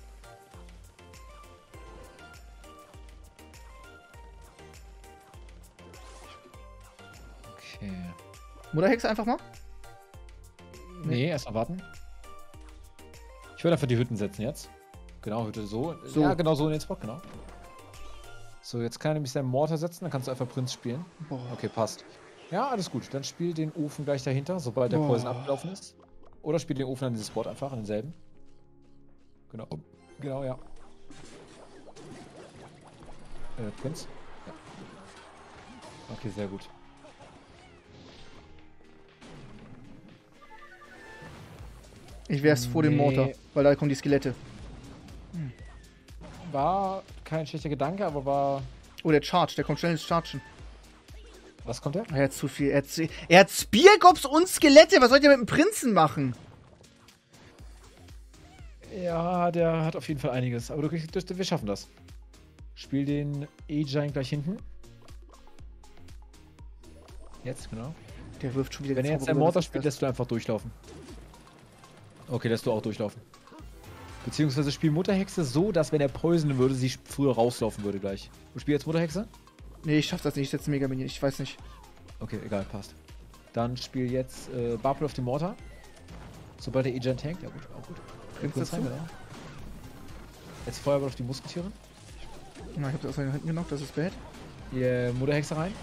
B: Okay.
A: Mutterhexe einfach mal?
B: Nee, erstmal warten. Ich will einfach die Hütten setzen jetzt. Genau, Hütte so.
A: So.
B: Ja, genau so in den Spot, genau. So, jetzt kann er nämlich seinen Mortar setzen, dann kannst du einfach Prinz spielen.
A: Boah.
B: Okay, passt. Ja, alles gut. Dann spiel den Ofen gleich dahinter, sobald der
A: Boah.
B: Poison abgelaufen ist. Oder spiel den Ofen an diesen Spot einfach, an denselben. Genau. Genau, ja. Prinz? Ja. Okay, sehr gut.
A: Ich wär's vor dem
B: Nee.
A: Mortar, weil da kommen die Skelette.
B: War kein schlechter Gedanke, aber war...
A: Oh, der Charge, der kommt schnell ins Chargen.
B: Was kommt der?
A: Er hat zu viel. Er hat Speargobs und Skelette. Was soll der mit dem Prinzen machen?
B: Ja, der hat auf jeden Fall einiges. Aber wir schaffen das. Spiel den E-Giant gleich hinten. Jetzt, genau.
A: Der wirft schon wieder
B: Wenn
A: den
B: er jetzt
A: Zauber
B: den
A: rüber,
B: Mortar
A: das ist
B: spielt,
A: das.
B: lässt du einfach durchlaufen. Okay, lässt du auch durchlaufen. Beziehungsweise spiel Mutterhexe so, dass wenn er poisonen würde, sie früher rauslaufen würde gleich. Du spielst jetzt Mutterhexe?
A: Nee, ich schaff das nicht. Ich setze Mega Minion. Ich weiß nicht.
B: Okay, egal, passt. Dann spiel jetzt Bubble auf den Mortar. Sobald der E-Giant tankt. Ja gut, auch gut.
A: Prinz
B: Kurz
A: dazu?
B: rein, genau. Jetzt Feuerball auf die Musketiere.
A: Na, ich hab das aus seinen Händen genommen. Das ist bad.
B: Die Mutterhexe rein.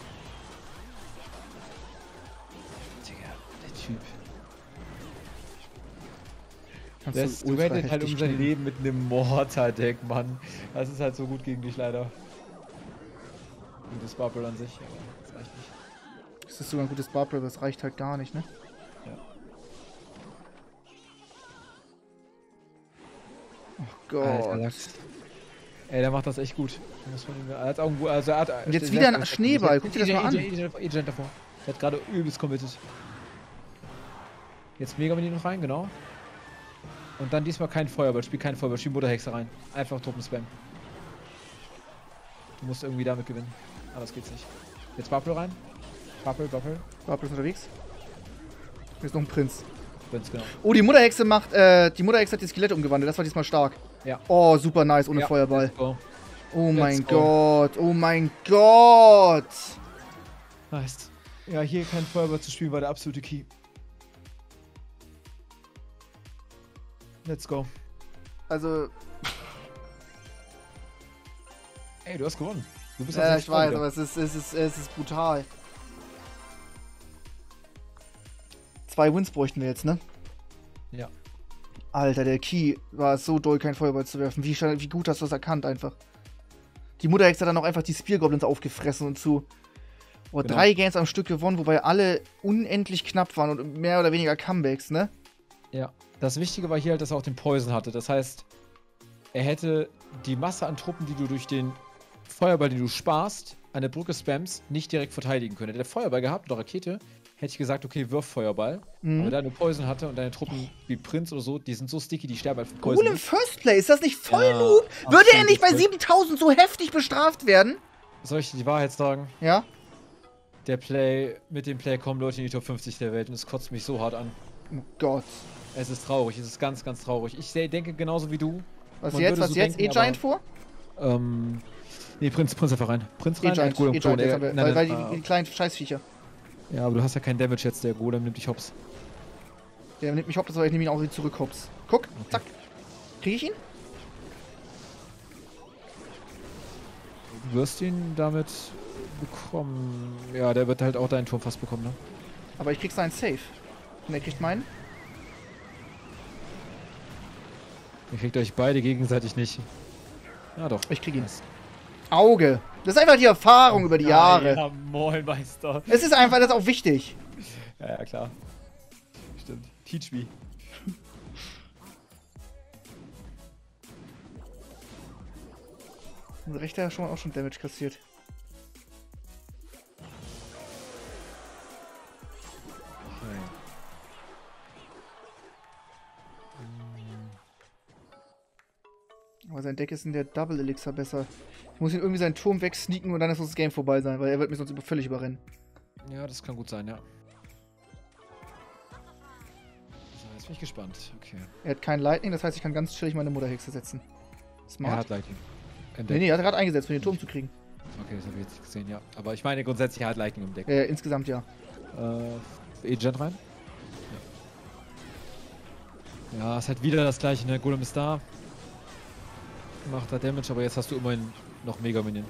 B: Digga, der Typ.
A: Kannst
B: Das
A: du ultra
B: rettet halt
A: heftig
B: um sein
A: spielen.
B: Leben mit einem Mortar-Deck, Mann. Das ist halt so gut gegen dich leider. Und das Bubble an sich, aber das reicht nicht.
A: Das ist sogar ein gutes Barbara, aber das reicht halt gar nicht, ne?
B: Ja.
A: Oh Gott.
B: Alter Lachs. Ey, der macht das echt gut. Muss man ihm, er hat auch ein, also er hat,
A: Und jetzt wieder ein Schneeball. Guck dir das mal an.
B: E-Giant davor. Der hat gerade übelst committed. Jetzt Mega Mini noch rein, genau. Und dann diesmal kein Feuerball. Spiel kein Feuerball. Spiel Mutterhexe rein. Einfach Truppen-Spam. Du musst irgendwie damit gewinnen. Anders geht's nicht. Jetzt Bubble rein. Bubble.
A: Barbara ist unterwegs. Hier ist noch ein Prinz.
B: Prinz, genau.
A: Oh, die Mutterhexe hat die Skelette umgewandelt. Das war diesmal stark.
B: Ja.
A: Oh, super nice, ohne
B: Ja,
A: Feuerball.
B: let's go.
A: Oh mein
B: Let's go.
A: Gott. Oh mein Gott.
B: Nice. Ja, hier kein Feuerball zu spielen war der absolute Key. Let's go.
A: Also,
B: Ey, du hast gewonnen. Du bist
A: ja, ich weiß, aber es ist brutal. 2 Wins bräuchten wir jetzt, ne?
B: Ja.
A: Alter, der Key war so doll, kein Feuerball zu werfen. Wie gut hast du das erkannt einfach. Die Mutterhexe hat dann auch einfach die Spear-Goblins aufgefressen und zu. Oh,
B: Genau.
A: 3 Games am Stück gewonnen, wobei alle unendlich knapp waren und mehr oder weniger Comebacks, ne?
B: Ja. Das Wichtige war hier halt, dass er auch den Poison hatte. Das heißt, er hätte die Masse an Truppen, die du durch den Feuerball, den du sparst, an der Brücke spammst, nicht direkt verteidigen können. Hätte der Feuerball gehabt oder Rakete, hätte ich gesagt, okay, wirf Feuerball. Aber da du Poison hatte und deine Truppen wie Prinz oder so, die sind so sticky, die sterben einfach
A: Cool
B: Poison.
A: im First Place, ist das nicht voll
B: Ja,
A: noob? Würde er
B: absolut
A: nicht bei
B: voll.
A: 7000 so heftig bestraft werden?
B: Soll ich dir die Wahrheit sagen?
A: Ja?
B: Mit dem Play kommen Leute in die Top 50 der Welt und es kotzt mich so hart an.
A: Oh Gott.
B: Es ist traurig, es ist ganz, ganz traurig. Ich denke genauso wie du.
A: Was
B: Man
A: jetzt?
B: würde
A: Was
B: so
A: jetzt?
B: denken,
A: E-Giant vor?
B: Nee, Prinz einfach rein. Prinz rein,
A: E-Giant,
B: Golem,
A: E-Giant, jetzt haben wir,
B: nein,
A: weil
B: nein,
A: die kleinen Scheißviecher.
B: Ja, aber du hast ja keinen Damage jetzt, der Golem nimmt dich hops.
A: Der nimmt mich hops, aber ich nehme ihn auch zurück hops. Guck, zack. Krieg ich ihn?
B: Du wirst ihn damit bekommen. Ja, der wird halt auch deinen Turm fast bekommen, ne?
A: Aber ich krieg seinen Safe. Und er kriegt meinen.
B: Ihr kriegt euch beide gegenseitig nicht. Ja, doch.
A: Ich krieg ihn.
B: Nice.
A: Auge. Das ist einfach die Erfahrung über die Jahre.
B: Ja, moin, Meister.
A: Es ist einfach, das ist auch wichtig.
B: Ja, klar. Stimmt. Teach me.
A: Unser rechter hat auch schon Damage kassiert. Aber sein Deck ist in der Double Elixir besser. Ich muss ihn irgendwie seinen Turm wegsneaken und dann ist das Game vorbei sein, weil er wird mich sonst völlig überrennen.
B: Ja, das kann gut sein, ja. So, jetzt bin ich gespannt. Okay.
A: Er hat kein Lightning, das heißt, ich kann ganz chillig meine Mutterhexe setzen. Smart.
B: Er hat Lightning.
A: Nee, er hat gerade eingesetzt, um den Turm zu kriegen.
B: Okay, das habe ich jetzt nicht gesehen, ja. Aber ich meine grundsätzlich, er hat Lightning im Deck.
A: Insgesamt ja.
B: Agent rein. Ja, ist halt wieder das gleiche, ne? Golem ist da. Macht da Damage, aber jetzt hast du immerhin noch Mega Minion.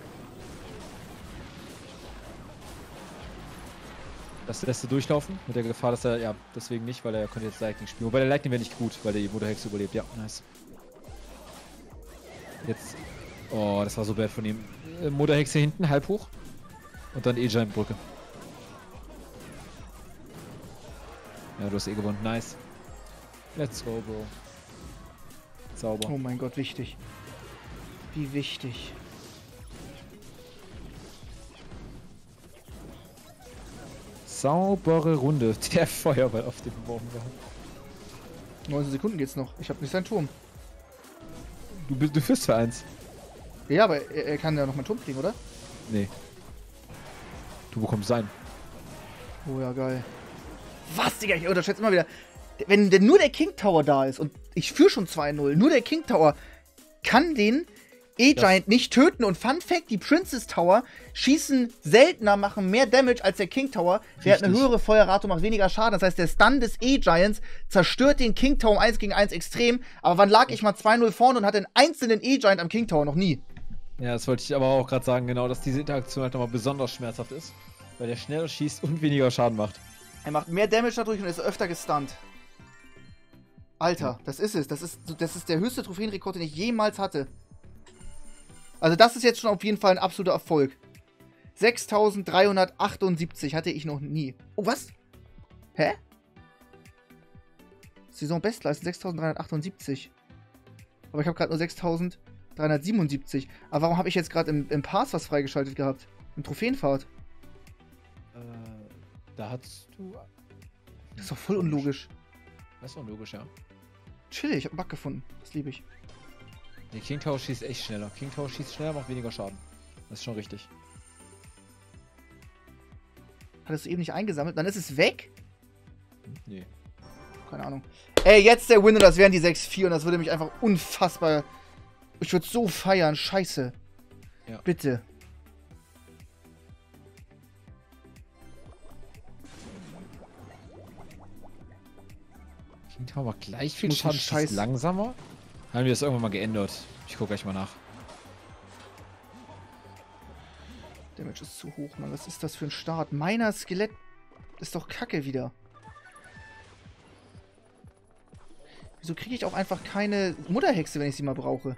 B: Das lässt du durchlaufen, mit der Gefahr, dass er, ja, deswegen nicht, weil er könnte jetzt Lightning spielen. Wobei der Lightning wäre nicht gut, weil die Mutterhexe überlebt. Ja, nice. Jetzt, oh, das war so bad von ihm. Mutterhexe hinten, halb hoch. Und dann E-Giant-Brücke. Ja, du hast eh gewonnen. Nice. Let's go, Bro. Sauber.
A: Oh mein Gott, wichtig. Wie wichtig.
B: Saubere Runde. Der Feuerball auf dem Baum.
A: 19 Sekunden geht's noch. Ich habe nicht seinen Turm.
B: Du führst für 1.
A: Ja, aber er kann ja noch meinen Turm kriegen, oder?
B: Nee. Du bekommst seinen.
A: Oh ja, geil. Was, Digga? Ich unterschätze immer wieder. Wenn denn nur der King Tower da ist und ich führe schon 2-0, nur der King Tower kann den E-Giant nicht töten. Und Fun Fact, die Princess Tower schießen seltener, machen mehr Damage als der King Tower. Der hat eine höhere Feuerrate und macht weniger Schaden. Das heißt, der Stun des E-Giants zerstört den King Tower 1 gegen 1 extrem. Aber wann lag ich mal 2-0 vorne und hatte einen einzelnen E-Giant am King Tower? Noch nie.
B: Ja, das wollte ich aber auch gerade sagen, genau, dass diese Interaktion halt nochmal besonders schmerzhaft ist. Weil der schneller schießt und weniger Schaden macht.
A: Er macht mehr Damage dadurch und ist öfter gestunt. Alter, das ist es. Das ist der höchste Trophäenrekord, den ich jemals hatte. Also das ist jetzt schon auf jeden Fall ein absoluter Erfolg. 6.378 hatte ich noch nie. Oh, was? Hä? Saisonbestleistung 6.378. Aber ich habe gerade nur 6.377. Aber warum habe ich jetzt gerade im Pass was freigeschaltet gehabt? Im Trophäenfahrt?
B: Da hast du...
A: Das ist doch voll unlogisch.
B: Das ist unlogisch, ja.
A: Chillig, ich habe einen Bug gefunden. Das liebe ich.
B: Nee, King Tower schießt echt schneller. King Tower schießt schneller, macht weniger Schaden. Das ist schon richtig.
A: Hattest du eben nicht eingesammelt? Dann ist es weg?
B: Nee.
A: Keine Ahnung. Ey, jetzt der Win und das wären die 6-4 und das würde mich einfach unfassbar... Ich würde so feiern. Scheiße.
B: Ja.
A: Bitte.
B: King Tower macht gleich viel
A: Muss
B: Schaden,
A: ein Scheiß-
B: schießt langsamer. Haben wir das irgendwann mal geändert? Ich gucke gleich mal nach.
A: Damage ist zu hoch, Mann. Was ist das für ein Start? Meiner Skelett ist doch kacke wieder. Wieso kriege ich auch einfach keine Mutterhexe, wenn ich sie mal brauche?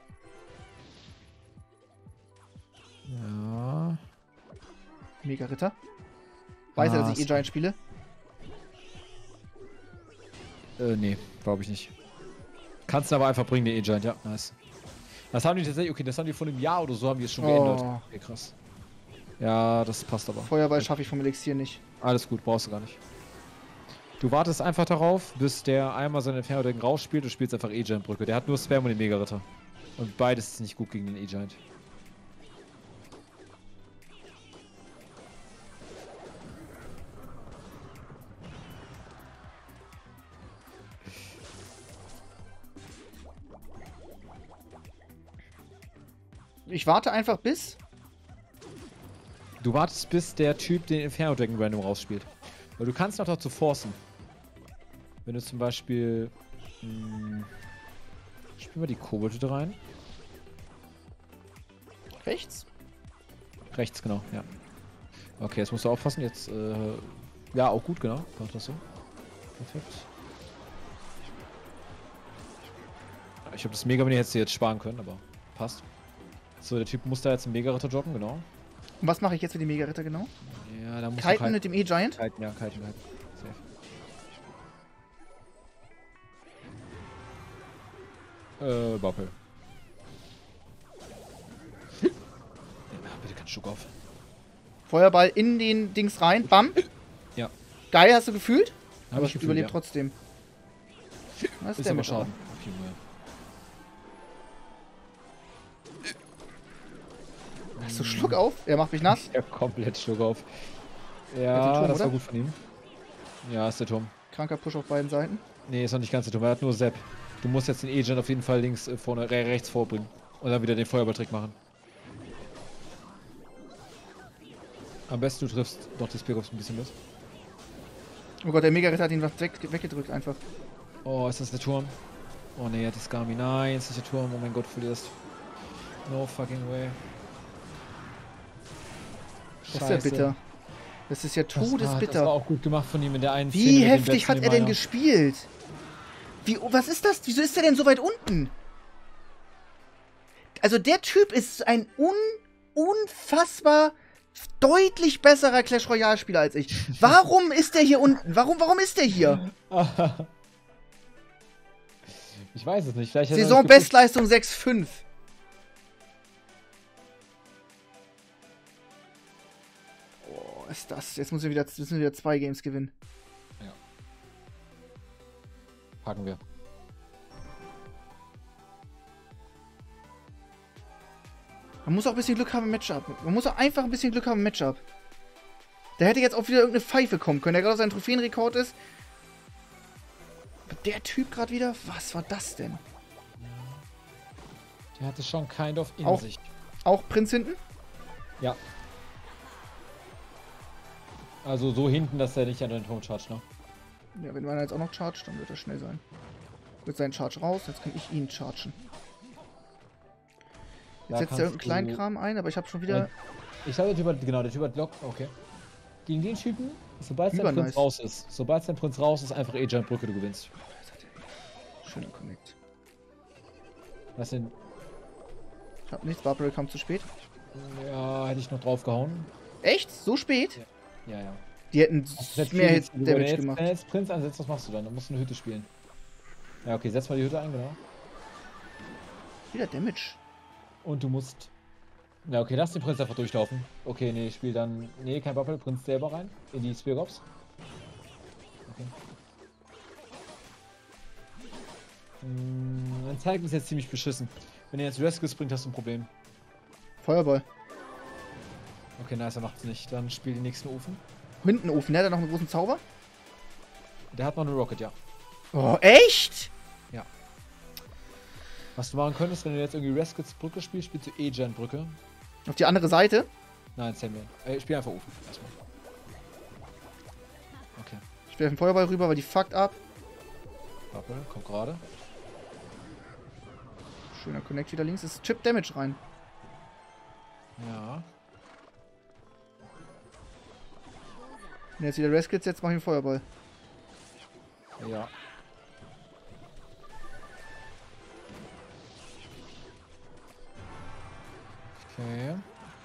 B: Ja.
A: Mega Ritter. Weiß er, dass ich E-Giant spiele?
B: Nee, glaube ich nicht. Kannst du aber einfach bringen, den E-Giant, ja, nice. Das haben die tatsächlich, okay, das haben die vor einem Jahr oder so, haben die es schon geändert. Okay, krass. Ja, das passt aber.
A: Feuerball schaffe ich vom Elixier nicht.
B: Alles gut, brauchst du gar nicht. Du wartest einfach darauf, bis der einmal seinen Inferno-Decken rausspielt, du spielst einfach E-Giant-Brücke. Der hat nur Spam und den Mega-Ritter. Und beides ist nicht gut gegen den E-Giant.
A: Ich warte einfach bis.
B: Du wartest, bis der Typ den Inferno Dragon random rausspielt. Weil du kannst noch dazu forcen. Wenn du zum Beispiel... spielen wir die Koboldhütte rein.
A: Rechts?
B: Rechts, genau, ja. Okay, jetzt musst du aufpassen. Jetzt, ja, auch gut, genau. Mach das so. Perfekt. Ich habe das Mega-Mini hättest du jetzt sparen können, aber passt. So, der Typ muss da jetzt einen Mega-Ritter droppen, genau.
A: Und was mache ich jetzt für die Mega-Ritter genau?
B: Ja, da muss
A: Kiten mit dem E-Giant?
B: Kiten, ja, Kiten. Safe. Bappel. Ja, bitte kein Schuck auf.
A: Feuerball in den Dings rein. Bam.
B: Ja.
A: Geil, hast du gefühlt?
B: Hab ich gefühlt,
A: überlebt
B: ja.
A: trotzdem. Was
B: Ist aber Schaden. Okay,
A: Hast du Schluck auf? Er macht mich nass.
B: ja, komplett Schluck auf.
A: Der
B: Ja,
A: Turm,
B: das war
A: oder?
B: gut von ihm. Ja, ist der Turm.
A: Kranker Push auf beiden Seiten.
B: Nee, ist noch nicht ganz der Turm. Er hat nur Sepp. Du musst jetzt den E-Gen auf jeden Fall links vorne, rechts vorbringen. Und dann wieder den Feuerballtrick machen. Am besten du triffst doch die Spearops ein bisschen los.
A: Oh Gott, der Mega-Ritter hat ihn weggedrückt einfach.
B: Oh, ist das der Turm? Oh nee, er hat die Skami. Nein, ist das der Turm? Oh mein Gott, verlierst. No fucking way.
A: Das ist ja bitter. Das ist ja
B: Das war
A: todesbitter.
B: auch gut gemacht von ihm in der einen
A: Wie
B: Szene mit dem
A: heftig hat er denn
B: Betsy-Meier.
A: gespielt? Wie, was ist das? Wieso ist er denn so weit unten? Also der Typ ist ein unfassbar deutlich besserer Clash Royale Spieler als ich. Warum ist der hier unten? Warum ist der hier?
B: Ich weiß es nicht. Vielleicht hat er
A: Saisonbestleistung 6,5. Oh, ist das. Jetzt müssen wir wieder 2 Games gewinnen.
B: Packen wir.
A: Man muss auch ein bisschen Glück haben im Matchup. Man muss auch einfach ein bisschen Glück haben im Matchup. Da hätte jetzt auch wieder irgendeine Pfeife kommen können, der gerade sein Trophäenrekord ist. Aber der Typ gerade wieder? Was war das denn?
B: Der hatte schon kind of in
A: Auch-
B: sich.
A: Auch Prinz hinten?
B: Ja. Also so hinten, dass er nicht an den Turm chargt, ne?
A: Ja, wenn meiner jetzt auch noch chargt, dann wird er schnell sein. Wird sein Charge raus, jetzt kann ich ihn chargen. Jetzt
B: Da
A: setzt er
B: kannst
A: irgendeinen
B: du-
A: Kleinkram ein, aber ich habe schon wieder...
B: Ich glaube, der Typ hat, genau, der Typ hat Glock, okay. Gegen den Typen, sobald sein
A: Übernice.
B: Prinz raus ist, einfach E-Giant-Brücke, du gewinnst.
A: Schöner Connect.
B: Was denn?
A: Ich hab nichts, Barbara kam zu spät.
B: Ja, hätte ich noch drauf gehauen.
A: Echt? So spät?
B: Ja, ja.
A: Die hätten mehr Hit
B: Wenn
A: Damage
B: du
A: gemacht.
B: jetzt Prinz einsetzt, was machst du dann? Dann musst du eine Hütte spielen. Ja, okay, setz mal die Hütte ein, genau.
A: Wieder Damage.
B: Und du musst... Ja, okay, lass den Prinz einfach durchlaufen. Okay, nee, spiel dann... Nee, kein Bubble, Prinz selber rein. In die Spearops. Okay. Mein Zeig ist jetzt ziemlich beschissen. Wenn er jetzt Rescues bringt, hast du ein Problem.
A: Feuerball.
B: Okay, nice, er macht's nicht. Dann spiel den nächsten Ofen.
A: Mindenofen, ne? Hat er noch einen großen Zauber?
B: Der hat noch eine Rocket, ja.
A: Oh, echt?
B: Was du machen könntest, wenn du jetzt irgendwie Rescues Brücke spielst, spielst du E-Giant Brücke.
A: Auf die andere Seite?
B: Nein, Sandman. Spiel einfach Ofen. Erstmal. Okay.
A: Ich werfe den Feuerball rüber, weil die fuckt ab.
B: Bubble, kommt gerade.
A: Schöner Connect wieder links. Es chippt Damage rein.
B: Ja.
A: Wenn jetzt wieder Rescues setzt, mach ich den Feuerball.
B: Ja. Okay.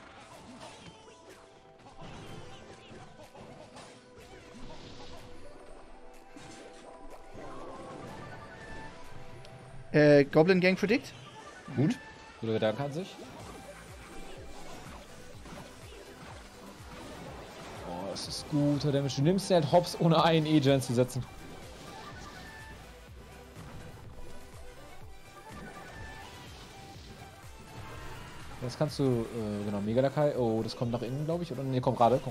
A: Goblin Gang Predict.
B: Gut. Guter Gedanke an sich. Oh, das ist guter Damage. Du nimmst halt Hops, ohne einen E-Gen zu setzen. Das kannst du, genau, Mega Dakai. Oh, das kommt nach innen, glaube ich. Oder ne, kommt gerade,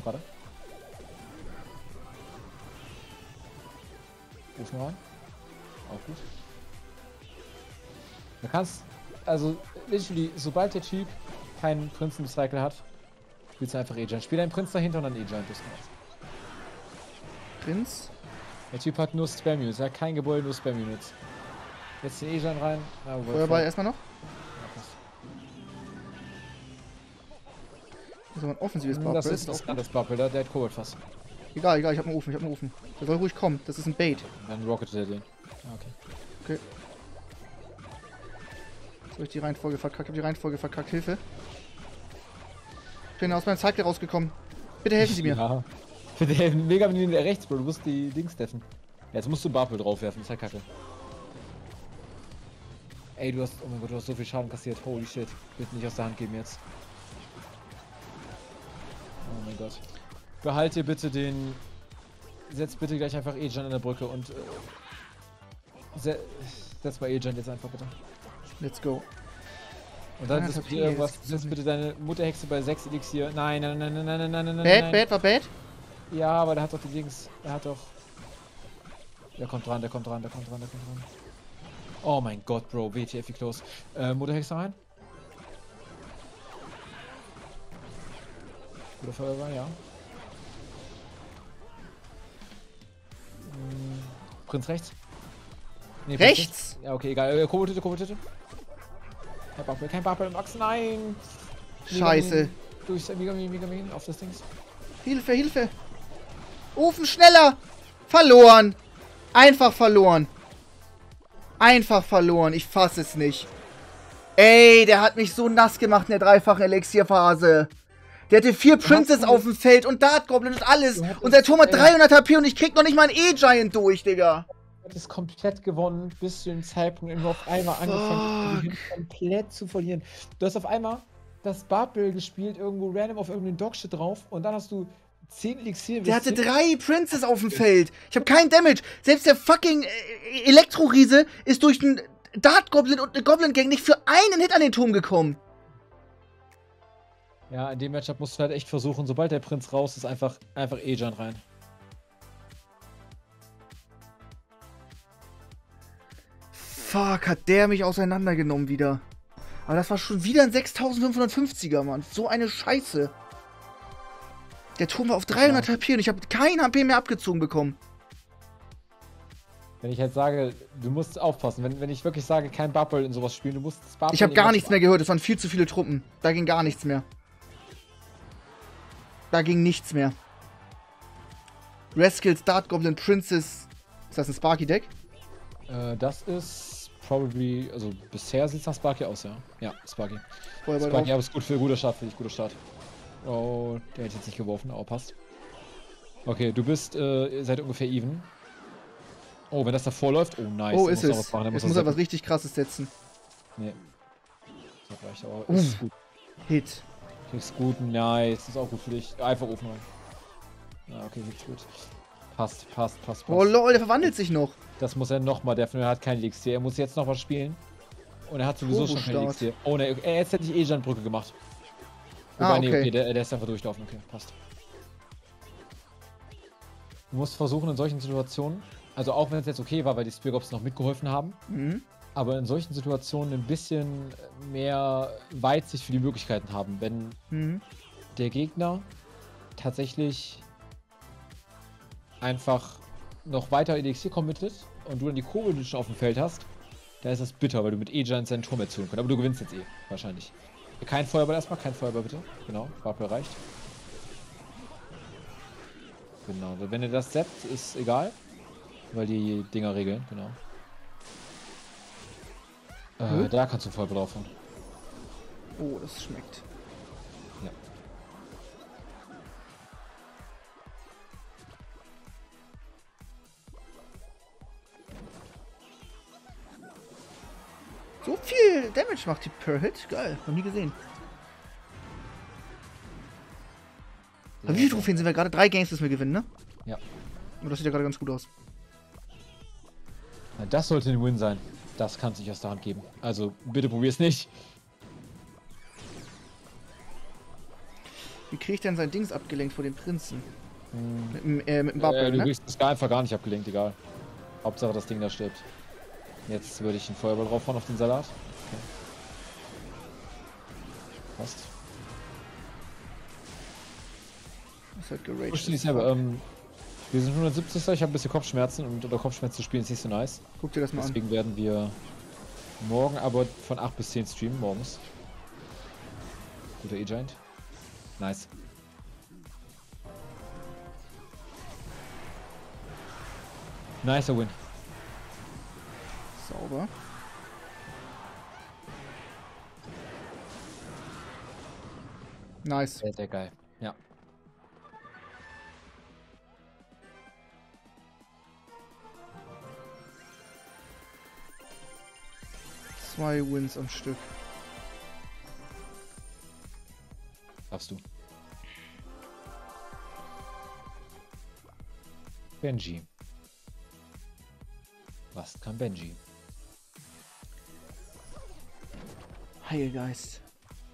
B: Rufen rein. Auch gut. Du kannst, also, literally, sobald der Typ keinen Prinzen-Cycle hat, spielst du einfach E-Giant. Spiel deinen Prinz dahinter und dann E-Giant.
A: Prinz?
B: Der Typ hat nur Spam-Units, er hat kein Gebäude, nur Spam-Units. Jetzt den E-Giant rein. Ah,
A: Feuerball erstmal noch.
B: Ja, passt.
A: Das ist aber ein offensives Bubble.
B: Das ist das anderes Bubble, der hat Kobold fast.
A: Egal, ich hab einen Ofen, Der soll ruhig kommen, das ist ein Bait.
B: Dann rocketet er den. Ah, okay.
A: Okay. Jetzt hab ich die Reihenfolge verkackt, Hilfe. Ich bin aus meinem Cycle rausgekommen. Bitte helfen Sie mir.
B: Ja. Bitte helfen, Mega Menü rechts, Bro, du musst die Dings deffen. Jetzt musst du Bubble draufwerfen, ist ja kacke. Ey, du hast, oh mein Gott, du hast so viel Schaden kassiert. Holy shit. Bitte nicht aus der Hand geben jetzt. Oh mein Gott. Behalte bitte den... Setz bitte gleich einfach E-Giant an der Brücke und... setz mal E-Giant jetzt einfach bitte.
A: Let's go.
B: Und dann ist bitte irgendwas... Setz bitte deine Mutterhexe bei 6 Elixier. Nein.
A: Bad, war bad?
B: Ja, aber der hat doch die Dings... Der hat doch... Der kommt dran. Oh mein Gott, Bro. WTF, wie close. Mutterhexe rein. Guter Feuerwehr, ja. Prinz rechts. Nee, Prinz
A: Rechts?
B: Ja, okay, egal. Koboldhütte. Kein Bubble, Max, nein!
A: Scheiße.
B: Durch Megamin auf das Dings.
A: Hilfe. Ofen schneller. Verloren. Einfach verloren. Ich fasse es nicht. Ey, der hat mich so nass gemacht in der dreifachen Elixierphase. Der hatte 4 Princes auf dem Feld und Dart Goblin und alles. Und der Turm hat 300 HP und ich krieg noch nicht mal einen E-Giant durch, Digga.
B: Du hattest komplett gewonnen, bis zu dem Zeitpunkt nur auf einmal angefangen, komplett zu verlieren. Du hast auf einmal das Bubble gespielt, irgendwo random auf irgendeinen Dogshit drauf und dann hast du 10 Elixier.
A: Der hatte 3 Princes auf dem Feld. Ich habe keinen Damage. Selbst der fucking Elektroriese ist durch einen Dart Goblin und eine Goblin Gang nicht für einen Hit an den Turm gekommen.
B: Ja, in dem Matchup musst du halt echt versuchen, sobald der Prinz raus ist, einfach E-Giant rein.
A: Fuck, hat der mich auseinandergenommen wieder. Aber das war schon wieder ein 6550er, Mann. So eine Scheiße. Der Turm war auf 300 HP und ich habe kein HP mehr abgezogen bekommen.
B: Wenn ich halt sage, du musst aufpassen, wenn ich wirklich sage, kein Bubble in sowas spielen, du musst das Bubble...
A: Ich habe gar nichts mehr gehört, es waren viel zu viele Truppen. Da ging gar nichts mehr. Rascals, Dart Goblin, Princess. Ist das ein Sparky-Deck?
B: Das ist probably, also bisher sieht es nach Sparky aus, ja. Ja, Sparky.
A: Feuerball
B: Sparky,
A: drauf.
B: aber ist gut für guter Start, finde ich, guter Start. Oh, der hat jetzt nicht geworfen, aber passt. Okay, du bist, ihr seid ungefähr even. Oh, wenn das davor läuft, oh nice.
A: Oh, ist es. Jetzt muss er was richtig Krasses setzen.
B: Nee. Das reicht, aber ist gut.
A: Hit.
B: Kriegst gut, nice. Das ist auch gut für dich. Einfach Ofen rein. Ja, okay, sieht gut. Passt.
A: Oh lol, der verwandelt sich noch.
B: Das muss er nochmal, der hat kein Elixier. Er muss jetzt noch was spielen. Und er hat sowieso schon kein Elixier. Oh ne, jetzt hätte ich E-Giant-Brücke gemacht. Wobei, nee, der ist einfach durchlaufen. Okay, passt. Du musst versuchen in solchen Situationen, also auch wenn es jetzt okay war, weil die Speargops noch mitgeholfen haben, aber in solchen Situationen ein bisschen mehr Weitsicht für die Möglichkeiten haben. Wenn der Gegner tatsächlich einfach noch weiter Elixier committet und du dann die Koboldhütte schon auf dem Feld hast, da ist das bitter, weil du mit E-Giant seinen Turm erzielen kannst. Aber du gewinnst jetzt wahrscheinlich. Kein Feuerball erstmal, kein Feuerball bitte. Genau, Bubble reicht. Genau, wenn ihr das seppt, ist egal. Weil die Dinger regeln, genau. Da kannst du Feuerball drauf hauen.
A: Oh, das schmeckt.
B: Ja.
A: So viel Damage macht die per Hit? Geil, noch nie gesehen. Aber wie viele Trophäen sind wir gerade? 3 Games müssen wir gewinnen, ne?
B: Ja.
A: Und das sieht ja gerade ganz gut aus.
B: Na, das sollte ein Win sein. Das kann es nicht aus der Hand geben. Also, bitte probier's nicht.
A: Wie kriege ich denn sein Dings abgelenkt vor den Prinzen? Mit dem Bubble,
B: Du
A: ne?
B: kriegst das einfach gar nicht abgelenkt, egal. Hauptsache das Ding da stirbt. Jetzt würde ich einen Feuerball draufhauen auf den Salat. Okay. Passt.
A: Ist halt geraged.
B: Push nicht selber. Wir sind 170. Ich habe ein bisschen Kopfschmerzen und unter Kopfschmerzen zu spielen ist nicht so nice.
A: Guck dir das mal
B: Deswegen werden wir morgen aber von 8 bis 10 streamen morgens. Guter E-Giant. Nice. Nicer Win.
A: an. Sauber. Nice.
B: Sehr, sehr geil. Ja.
A: Zwei Wins am Stück.
B: Darfst du. Benji. Was kann Benji?
A: Heilgeist.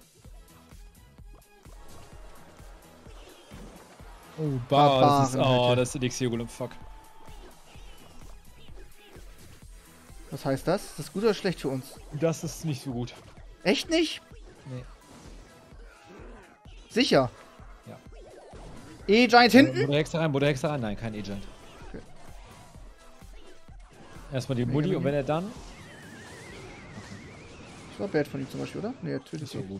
B: Oh,
A: Barbaren,
B: das ist Elixir Golem, fuck.
A: Was heißt das? Ist das gut oder schlecht für uns?
B: Das ist nicht so gut.
A: Echt nicht?
B: Nee.
A: Sicher.
B: Ja.
A: E-Giant hinten?
B: Bude Hexer rein? Nein, kein E-Giant.
A: Okay.
B: Erstmal die
A: Mega
B: Multi
A: Mini.
B: und wenn er dann...
A: Das war bad von ihm zum Beispiel, oder? Ne, natürlich
B: Ist so
A: nicht.
B: gut.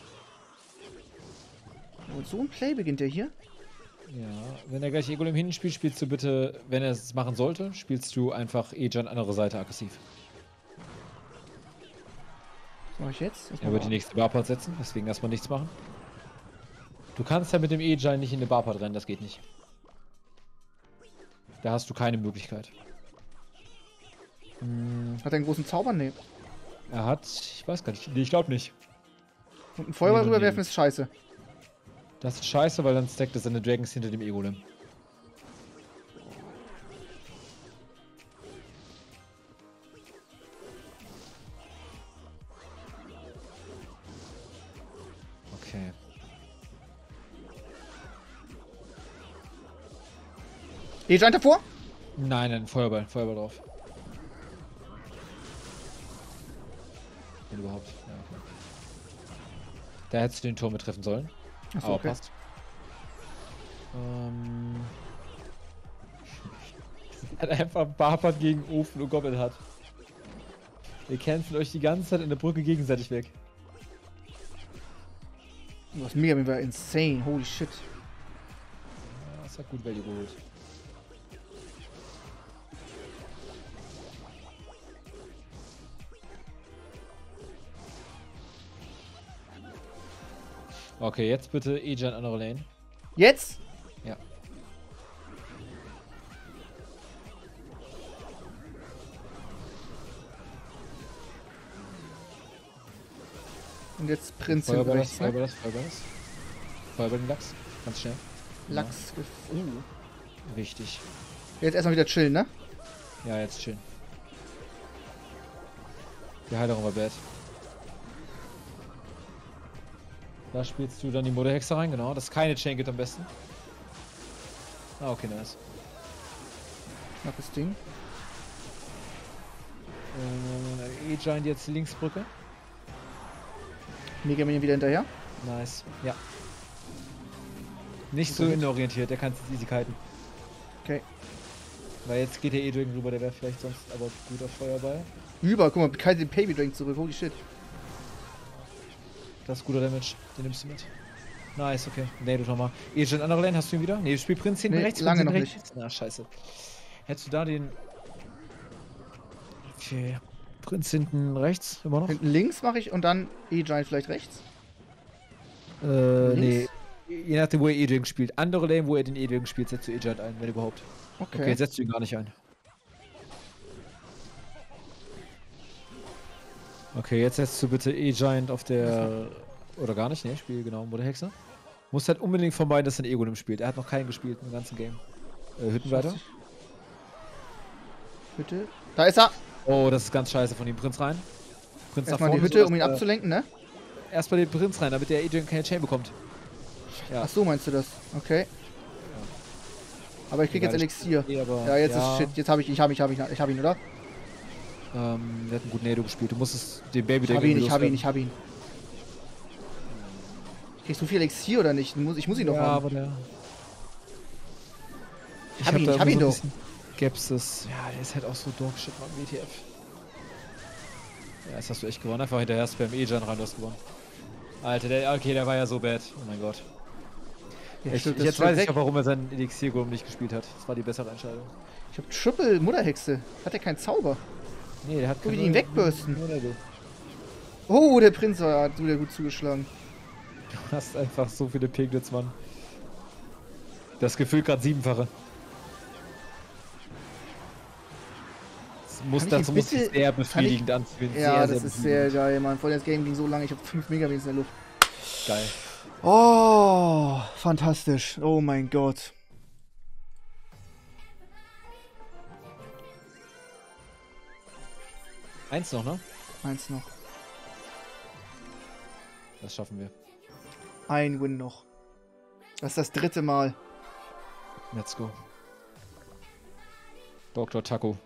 A: Und so ein Play beginnt der hier?
B: Ja, wenn er gleich E-Golem hinten spielt, spielst du bitte, wenn er es machen sollte, spielst du einfach E-Giant andere Seite aggressiv.
A: Was mache ich jetzt?
B: Er wird die nächste Barpart setzen, deswegen erstmal nichts machen. Du kannst ja mit dem E-Giant nicht in eine Barpart rennen, das geht nicht. Da hast du keine Möglichkeit.
A: Hat er einen großen Zauber? Nee.
B: Er hat, ich weiß gar nicht, nee, ich glaube nicht.
A: Und ein Feuerball
B: Nee,
A: rüberwerfen
B: nee.
A: ist scheiße.
B: Das ist scheiße, weil dann stackt er seine Dragons hinter dem E-Golem. Okay.
A: E-Giant davor?
B: Nein, nein, Feuerball drauf. Wenn überhaupt. Ja, okay. Da hättest du den Turm mit treffen sollen.
A: Achso,
B: Aber
A: okay.
B: passt. Hat einfach Barpart gegen Ofen und Goblin hat. Ihr kämpft euch die ganze Zeit in der Brücke gegenseitig weg.
A: Das Mega war insane. Holy shit.
B: Ja, das hat gut Value geholt. Okay, jetzt bitte E-Giant andere Lane.
A: Jetzt?
B: Ja.
A: Und jetzt Prinz
B: Feuerball,
A: rechts, ne?
B: Feuerball den Lachs. Ganz schnell.
A: Lachs.
B: Wichtig.
A: Jetzt erstmal wieder chillen, ne?
B: Ja, jetzt chillen. Die Heilung war bad. Da spielst du dann die Mutterhexe rein, genau. Das ist keine Chain gibt am besten. Ah, okay, nice.
A: Knappes Ding.
B: E-Giant jetzt Linksbrücke.
A: Mega Minion wieder hinterher.
B: Nice. Ja. Nicht so innenorientiert, der kann es easy kiten.
A: Okay.
B: Weil jetzt geht der E-Dragon rüber, der wäre vielleicht sonst aber guter Feuerball.
A: Über, guck mal, Kaiser den Baby Drink zurück. Holy shit.
B: Das ist guter Damage, den nimmst du mit. Nice, okay. Nee, du nochmal. E-Giant andere Lane, hast du ihn wieder? Nee, spiel Prinz hinten
A: Nee,
B: rechts.
A: lange
B: Prinz
A: noch
B: hinten rechts. Na, scheiße. Hättest du da den... Okay. Prinz hinten rechts, immer noch?
A: Hinten links mache ich und dann E-Giant vielleicht rechts.
B: Nee. Je nachdem, wo er E-Dragon spielt. Andere Lane, wo er den E-Dragon spielt, setzt du E-Giant ein, wenn überhaupt. Okay, jetzt setzt du ihn gar nicht ein. Okay, jetzt setzt du bitte E-Giant auf der... Oder gar nicht, ne? Spiel genau Mutterhexe. Muss halt unbedingt vermeiden, dass er ein E-Golem spielt. Er hat noch keinen gespielt im ganzen Game. Hütten weiter.
A: Hütte. Da ist er!
B: Oh, das ist ganz scheiße von ihm. Prinz rein. Prinz nach
A: Erstmal
B: vorne.
A: die Hütte,
B: so,
A: um ihn abzulenken, ne?
B: Erstmal den Prinz rein, damit der E-Dragon keine Chain bekommt. Ja.
A: Ach so, meinst du das? Okay. Aber ich krieg jetzt Elixier. Ja, jetzt ist shit. Jetzt hab ich ihn, oder?
B: Der hat einen guten Nado gespielt. Du musstest den Baby
A: Ich hab ihn. Kriegst du viel Elixier oder nicht? Ich muss ihn noch
B: ja,
A: haben.
B: aber der...
A: Ich hab ihn doch.
B: Skepsis. Ja, der ist halt auch so Dogshit, Mann, WTF. Ja, jetzt hast du echt gewonnen. Einfach hinterher Spam E-Jan rein, du hast gewonnen. Alter, der war ja so bad. Oh mein Gott.
A: Ja,
B: Jetzt weiß ich auch, warum er seinen Elixir-Gurm nicht gespielt hat. Das war die bessere Entscheidung.
A: Ich hab Triple Mutterhexe. Hat er keinen Zauber?
B: Nee, der hat
A: Guck, wie die ihn wegbürsten. Oh, der Prinz hat wieder gut zugeschlagen.
B: Du hast einfach so viele Piglets, Mann. Das Gefühl gerade 7-fache. Das muss sich sehr befriedigend anfühlen.
A: Ja, das ist sehr geil, Mann. Vor allem das Game ging so lange, ich habe 5 Megawins in der Luft.
B: Geil.
A: Oh, fantastisch. Oh mein Gott.
B: Eins noch, ne?
A: Eins noch.
B: Das schaffen wir.
A: Ein Win noch. Das ist das 3. Mal.
B: Let's go. Dr. Taco.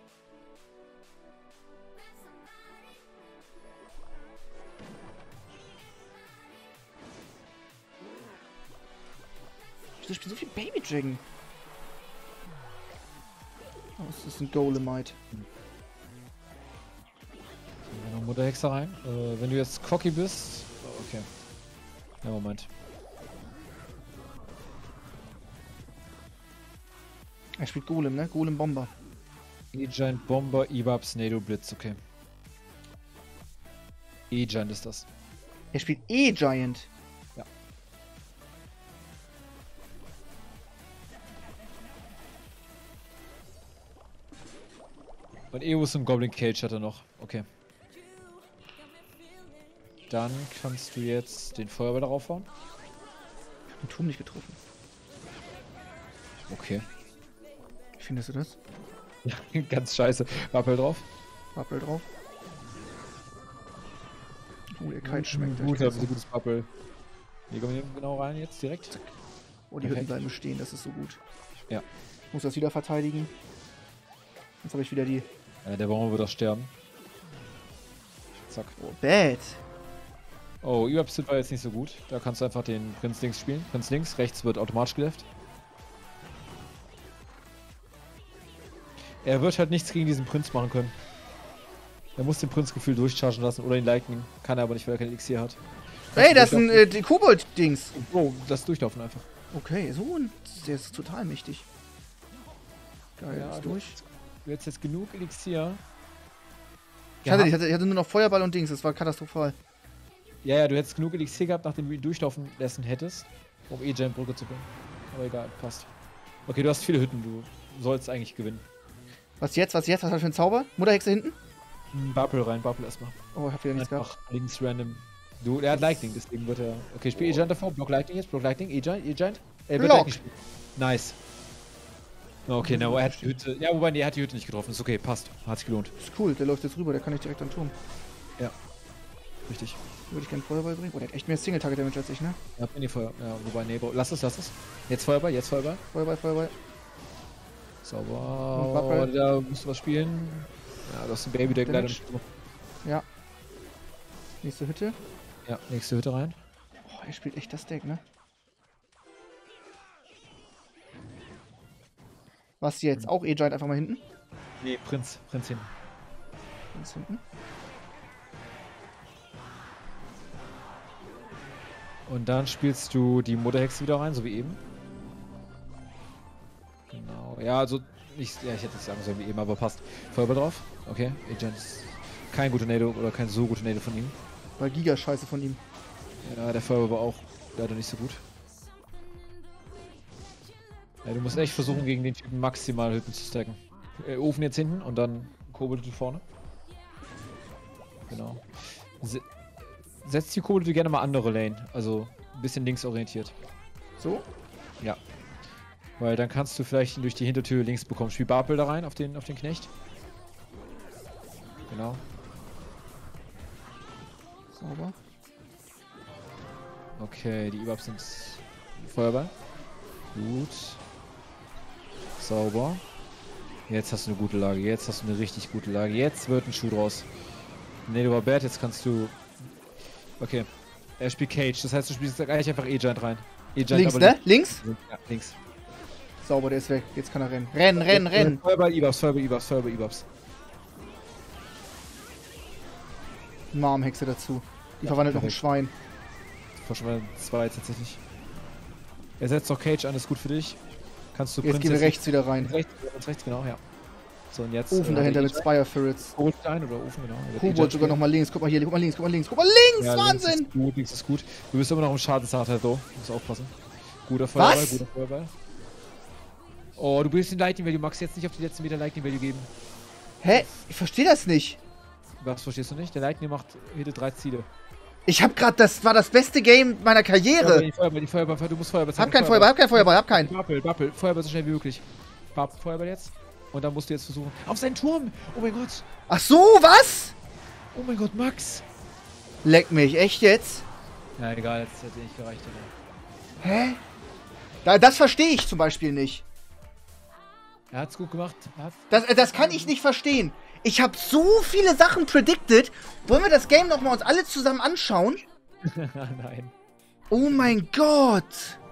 A: Ich spiele so viel Baby Dragon. Oh, das ist ein Golemite.
B: Noch Mutterhexe rein. Wenn du jetzt cocky bist. Oh, okay. Ja, Moment.
A: Er spielt Golem, ne? Golem Bomber.
B: E-Giant Bomber, Ibab, Snado, Blitz, okay. E-Giant ist das.
A: Er spielt E-Giant.
B: Ja. Und Eos und Goblin Cage hat er noch. Okay. Dann kannst du jetzt den Feuerball darauf hauen.
A: Ich hab den Turm nicht getroffen.
B: Okay.
A: Wie findest du das?
B: Ganz scheiße. Wappel drauf.
A: Wappel drauf. Oh, der Kite schmeckt.
B: Gut, ein gutes Wappel. Hier kommen wir genau rein jetzt direkt.
A: Oh, die Hütten bleiben bestehen, das ist so gut.
B: Ja.
A: Ich muss das wieder verteidigen. Jetzt habe ich wieder die...
B: Ja, der Baum wird auch sterben. Zack.
A: Oh, bad.
B: Oh, Überpsit war jetzt nicht so gut. Da kannst du einfach den Prinz links spielen. Prinz links, rechts wird automatisch geleft. Er wird halt nichts gegen diesen Prinz machen können. Er muss den Prinzgefühl durchchargen lassen oder ihn liken. Kann er aber nicht, weil er kein Elixier hat.
A: Hey, das ist ein Kobold-Dings.
B: Oh, das durchlaufen einfach.
A: Okay, so ein... Der ist total mächtig. Geil,
B: Ja,
A: ist durch.
B: Du hättest jetzt genug Elixier.
A: Ich hatte nur noch Feuerball und Dings, das war katastrophal.
B: Ja, du hättest genug Elixier gehabt, nachdem du ihn durchlaufen lassen hättest, um E-Giant Brücke zu können. Aber egal, passt. Okay, du hast viele Hütten, du sollst eigentlich gewinnen.
A: Was jetzt? Was hat er für einen Zauber? Mutterhexe hinten?
B: Bubble rein, Bubble erstmal.
A: Oh, ich hab wieder nichts gehabt.
B: Einfach links random. Er hat Lightning, deswegen wird er... Okay, spiel E-Giant davor, Block Lightning jetzt, Block Lightning, E-Giant. Er wird Lightning spielen. Nice. Okay, er hat die Hütte... Ja, wobei, nee, er hat die Hütte nicht getroffen. Ist okay, passt. Hat sich gelohnt.
A: Ist cool, der läuft jetzt rüber, der kann nicht direkt an den Turm.
B: Ja. Richtig.
A: Würde ich gerne Feuerball bringen. Oh, der hat echt mehr Single-Target-Damage als ich, ne?
B: Ja, nee, Feuer. Ja, wobei, nee, lass es. Jetzt Feuerball.
A: Feuerball.
B: Sauber. Oh, da musst du was spielen. Ja, du hast ein Baby, der leider nicht...
A: Ja. Nächste Hütte.
B: Ja, nächste Hütte rein.
A: Oh, er spielt echt das Deck, ne? Was jetzt? Auch E-Giant einfach mal hinten?
B: Nee, Prinz hinten.
A: Prinz hinten.
B: Und dann spielst du die Mutterhexe wieder rein, so wie eben. Genau. Ja, also nicht. Ja, ich hätte es sagen sollen wie eben, aber passt. Feuerball drauf. Okay. E-Giant ist kein guter Nado oder kein so guter Nado von ihm.
A: War Giga-Scheiße von ihm.
B: Ja, der Feuerball war auch leider nicht so gut. Ja, du musst echt versuchen, gegen den Typen maximal Hütten zu stacken. Ofen jetzt hinten und dann Kobold vorne. Genau. Setzt die Kobold gerne mal andere Lane. Also ein bisschen linksorientiert.
A: So?
B: Ja. Weil dann kannst du vielleicht ihn durch die Hintertür links bekommen. Spiel Bapel da rein auf den Knecht. Genau.
A: Sauber.
B: Okay, die Ibabs sind Feuerball. Gut. Sauber. Jetzt hast du eine gute Lage. Jetzt hast du eine richtig gute Lage. Jetzt wird ein Schuh draus. Ne, du war bad. Jetzt kannst du... Okay. Er spielt Cage. Das heißt, du spielst gleich einfach E-Giant rein.
A: Links, ne? Links?
B: Ja, links.
A: Sauber, der ist weg. Jetzt kann er rennen. Rennen, rennen, rennen.
B: Feuerball, Ibabs, Feuerball, Ibabs.
A: Marmhexe dazu. Die verwandelt noch ein Schwein.
B: Verschwunden 2 tatsächlich. Er setzt noch Cage an, ist gut für dich. Kannst du
A: Jetzt gehen wir rechts wieder rein.
B: Rechts, genau, ja. So, und jetzt.
A: Ofen dahinter mit Spire Ferrets.
B: Goldstein oder Ofen, genau.
A: Kobold sogar nochmal links. Guck mal hier, guck mal links, guck mal links, guck mal links!
B: Ja,
A: Wahnsinn!
B: Links ist gut. Du bist immer noch im Schadensarter, so. Du musst aufpassen. Guter Feuerball,
A: Was?
B: guter Feuerball. Oh, du bist den Lightning Value. Magst jetzt nicht auf die letzten Meter Lightning Value geben.
A: Hä? Ich verstehe das nicht.
B: Was verstehst du nicht? Der Lightning macht jede 3 Ziele.
A: Ich hab grad, das war das beste Game meiner Karriere.
B: Die Feuerball, du musst Feuerball
A: Hab keinen Feuerball, hab keinen.
B: Bappel, Feuerball so schnell wie möglich. Feuerball jetzt. Und dann musst du jetzt versuchen. Auf seinen Turm! Oh mein Gott!
A: Ach so, was?
B: Oh mein Gott, Max!
A: Leck mich, echt jetzt?
B: Ja, egal, jetzt hätte nicht gereicht. Aber.
A: Hä? Das verstehe ich zum Beispiel nicht.
B: Er hat's gut gemacht.
A: Das kann ich nicht verstehen. Ich habe so viele Sachen predicted. Wollen wir das Game nochmal uns alle zusammen anschauen?
B: Nein.
A: Oh mein Gott.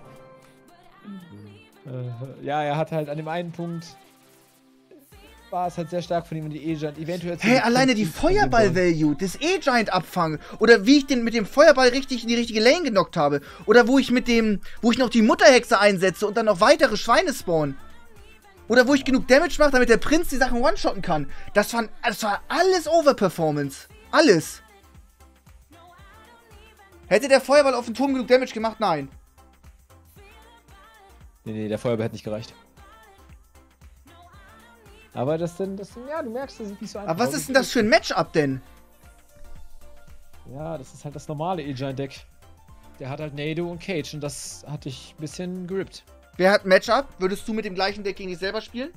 B: Ja, er hat halt an dem einen Punkt... War es halt sehr stark von ihm in die E-Giant. Eventuell...
A: Hey, alleine die Feuerball-Value, das E-Giant abfangen. Oder wie ich den mit dem Feuerball richtig in die richtige Lane genockt habe. Oder wo ich noch die Mutterhexe einsetze und dann noch weitere Schweine spawnen. Oder wo ich genug Damage mache, damit der Prinz die Sachen one-shotten kann. Das war alles Overperformance. Alles. Hätte der Feuerball auf dem Turm genug Damage gemacht? Nein.
B: Nee, der Feuerball hat nicht gereicht. Aber ja, du merkst, das ist nicht so einfach.
A: Aber was ist denn das für ein Matchup denn?
B: Ja, das ist halt das normale E-Giant-Deck. Der hat halt Nado und Cage und das hat dich ein bisschen gerippt.
A: Wer hat Matchup? Würdest du mit dem gleichen Deck gegen dich selber spielen?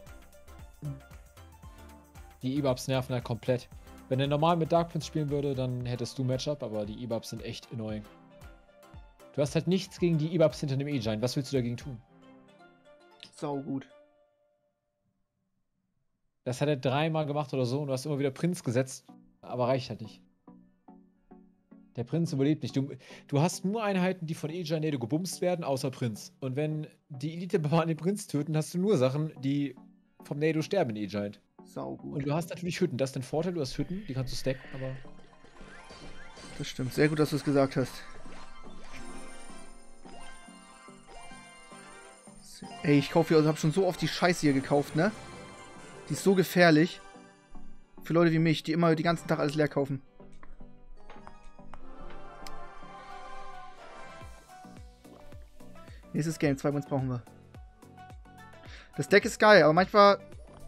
B: Die Ibabs nerven halt komplett. Wenn er normal mit Dark Prince spielen würde, dann hättest du Matchup, aber die Ibabs sind echt annoying. Du hast halt nichts gegen die Ibabs hinter dem E-Giant. Was willst du dagegen tun?
A: Sau gut.
B: Das hat er 3-mal gemacht oder so und du hast immer wieder Prinz gesetzt, aber reicht halt nicht. Der Prinz überlebt nicht. Du hast nur Einheiten, die von E-Giant Nado gebumst werden, außer Prinz. Und wenn die Elite-Barbaren den Prinz töten, hast du nur Sachen, die vom Nado sterben in E-Giant.
A: Sau gut.
B: Und du hast natürlich Hütten. Das ist den Vorteil, du hast Hütten, die kannst du stacken, aber...
A: Das stimmt. Sehr gut, dass du es gesagt hast. Ey, ich kaufe hier, also hab schon so oft die Scheiße hier gekauft, ne? Die ist so gefährlich. Für Leute wie mich, die immer den ganzen Tag alles leer kaufen. Nächstes Game, 2 Wins brauchen wir. Das Deck ist geil, aber manchmal,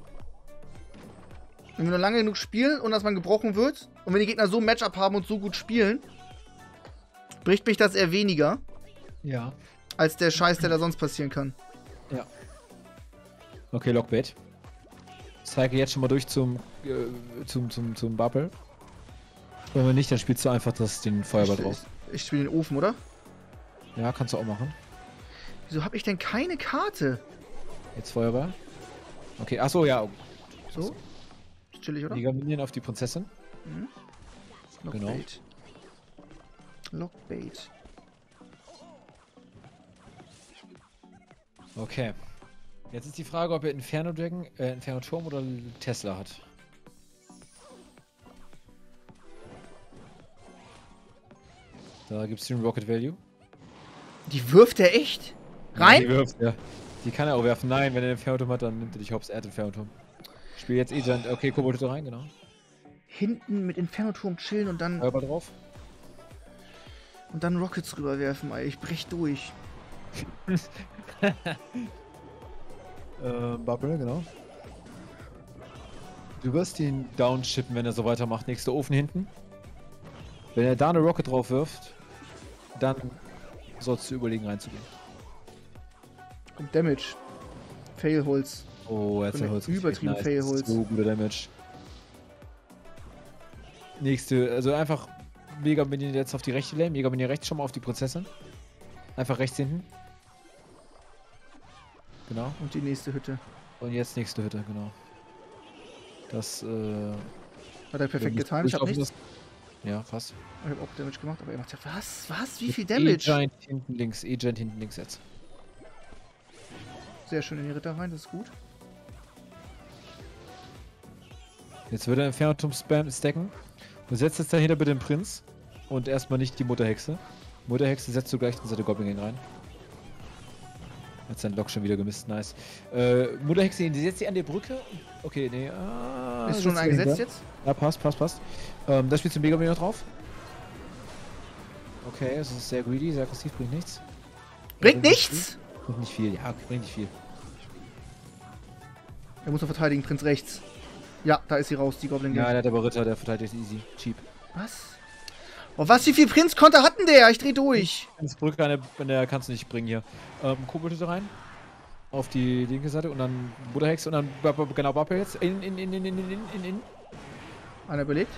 A: wenn wir nur lange genug spielen und dass man gebrochen wird und wenn die Gegner so ein Matchup haben und so gut spielen, bricht mich das eher weniger.
B: Ja.
A: Als der Scheiß, der da sonst passieren kann.
B: Ja. Okay, Lockbait. Zeige jetzt schon mal durch zum Bubble. Wenn wir nicht, dann spielst du einfach den Feuerball drauf.
A: Ich spiele den Ofen, oder?
B: Ja, kannst du auch machen.
A: Wieso habe ich denn keine Karte?
B: Jetzt Feuerball. Okay, achso, ja.
A: So? Ist chillig, oder?
B: Liga Minion auf die Prinzessin.
A: Mhm. Lockbait. Genau. Lockbait.
B: Okay. Jetzt ist die Frage, ob er Inferno Dragon, Inferno Turm oder Tesla hat. Da gibt's den Rocket Value.
A: Die wirft er echt? Rein?
B: Ja, die wirft, ja. Die kann er auch werfen. Nein, wenn er den Inferno Turm hat, dann nimmt er dich hops. Er hat den Inferno Turm. Spiel jetzt E-Giant. Okay, Kobold rein, genau.
A: Hinten mit Inferno-Turm chillen und dann...
B: Feuerball drauf.
A: Und dann Rockets rüberwerfen, ey. Ich brech durch.
B: Bubble, genau. Du wirst ihn downshippen, wenn er so weitermacht. Nächster Ofen hinten. Wenn er da eine Rocket drauf wirft, dann sollst du überlegen reinzugehen.
A: Und Damage. Failholz.
B: Oh, jetzt der Holz.
A: Übertrieben
B: nice.
A: Failholz.
B: So guter Damage. Nächste, also einfach Mega Minion jetzt auf die rechte Lane. Mega Minion rechts schon mal auf die Prinzessin. Einfach rechts hinten. Genau.
A: Und die nächste Hütte.
B: Und jetzt nächste Hütte, genau. Das,
A: Hat er perfekt getan. Ich hab nichts.
B: Ja, fast.
A: Ich hab auch Damage gemacht, aber er macht ja... Was? Wie viel Damage?
B: E-Giant hinten links. E-Giant hinten links jetzt.
A: Sehr schön in die Ritter rein, das ist gut.
B: Jetzt würde er Infernoturm spam stacken. Du setzt jetzt dahinter bitte den Prinz. Und erstmal nicht die Mutterhexe. Mutterhexe setzt du gleich in seine Goblin rein. Hat sein Lock schon wieder gemisst, nice. Mutterhexe, die setzt sie an der Brücke. Okay, nee.
A: Ist schon eingesetzt jetzt?
B: Ja, passt. Da spielst du Mega noch drauf. Okay, das ist sehr greedy, sehr aggressiv, bringt nichts.
A: Bringt nichts?
B: Bringt nicht viel, ja, bringt nicht viel.
A: Er muss noch verteidigen, Prinz rechts. Ja, da ist sie raus, die Goblin.
B: Ja, der hat aber Ritter, der verteidigt easy, cheap.
A: Was? Oh, was, wie viel Prinzkonter hatten der? Ich dreh durch.
B: Das Brücke an der kannst du nicht bringen hier. Kobold rein. Auf die linke Seite und dann Mutterhexe und dann genau Bubble jetzt. In.
A: Einer überlegt.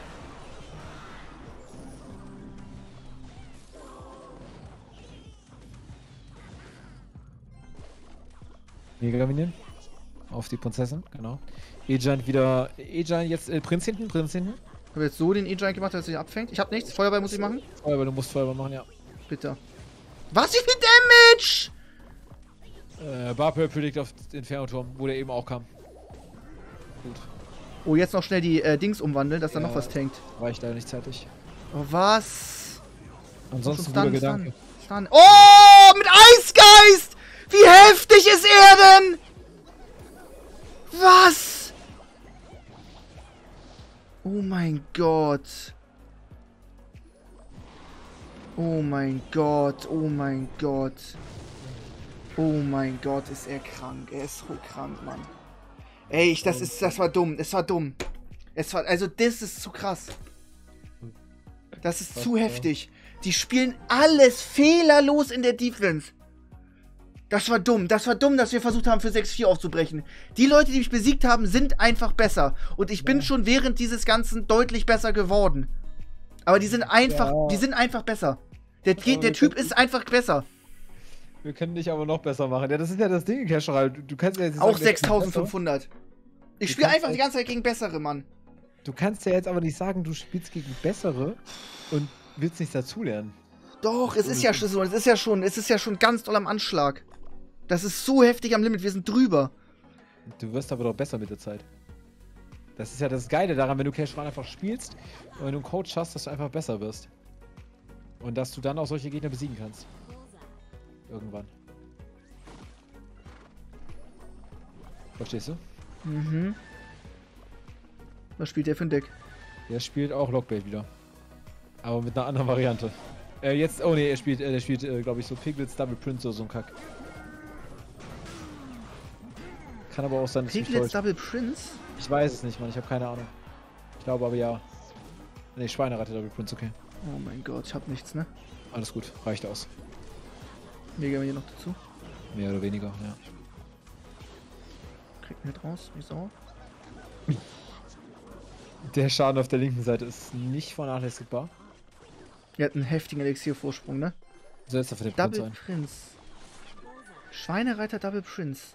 B: Mega Minion. Auf die Prinzessin, genau. E-Giant wieder. E-Giant jetzt Prinz hinten.
A: Ich habe jetzt so den E-Giant gemacht, dass er sich abfängt. Ich habe nichts. Feuerball muss ich machen.
B: Feuerball, du musst Feuerball machen, ja.
A: Bitte. Was? Wie viel Damage?
B: Barper predict auf den Infernoturm, wo der eben auch kam. Gut.
A: Oh, jetzt noch schnell die Dings umwandeln, dass da noch was tankt.
B: Reicht leider nicht zeitig.
A: Oh, was?
B: Ansonsten
A: Stun,
B: guter Gedanke.
A: Stun. Oh, mit Eisgeist! Wie heftig ist er denn? Was? Oh mein Gott. Oh mein Gott, oh mein Gott. Oh mein Gott, ist er krank. Er ist so krank, Mann. Ey, das war dumm. Es war dumm. Also das ist zu krass. Das ist zu heftig. Die spielen alles fehlerlos in der Defense. Das war dumm, dass wir versucht haben, für 6-4 aufzubrechen. Die Leute, die mich besiegt haben, sind einfach besser. Und ich bin schon während dieses Ganzen deutlich besser geworden. Aber die sind einfach besser. Der Typ ist einfach besser.
B: Wir können dich aber noch besser machen. Ja, das ist ja das Ding, Casheral. Du kannst ja jetzt
A: auch 6500. Ich spiele einfach die ganze Zeit gegen bessere, Mann.
B: Du kannst ja jetzt aber nicht sagen, du spielst gegen bessere und willst nichts dazulernen.
A: Doch, es ist ja schon ganz doll am Anschlag. Das ist so heftig am Limit, wir sind drüber.
B: Du wirst aber doch besser mit der Zeit. Das ist ja das Geile daran, wenn du Casheral einfach spielst und wenn du einen Coach hast, dass du einfach besser wirst. Und dass du dann auch solche Gegner besiegen kannst. Irgendwann. Verstehst du?
A: Mhm. Was spielt der für ein Deck?
B: Der spielt auch Lockbait wieder. Aber mit einer anderen Variante. Oh ne, der spielt glaube ich, so Piglets Double Prince oder so ein Kack. Kann aber auch sein, dass
A: Piglets Double Prince?
B: Ich weiß es nicht, Mann, ich habe keine Ahnung. Ich glaube aber ja. Ne, Schweineratte Double Prince, okay.
A: Oh mein Gott, ich hab nichts, ne?
B: Alles gut, reicht aus.
A: Mega hier noch dazu.
B: Mehr oder weniger, ja.
A: Kriegt nicht raus, wie sauer.
B: Der Schaden auf der linken Seite ist nicht vernachlässigbar.
A: Er hat einen heftigen Elixiervorsprung, ne?
B: So, jetzt für den
A: Double Prince. Schweinereiter Double Prince.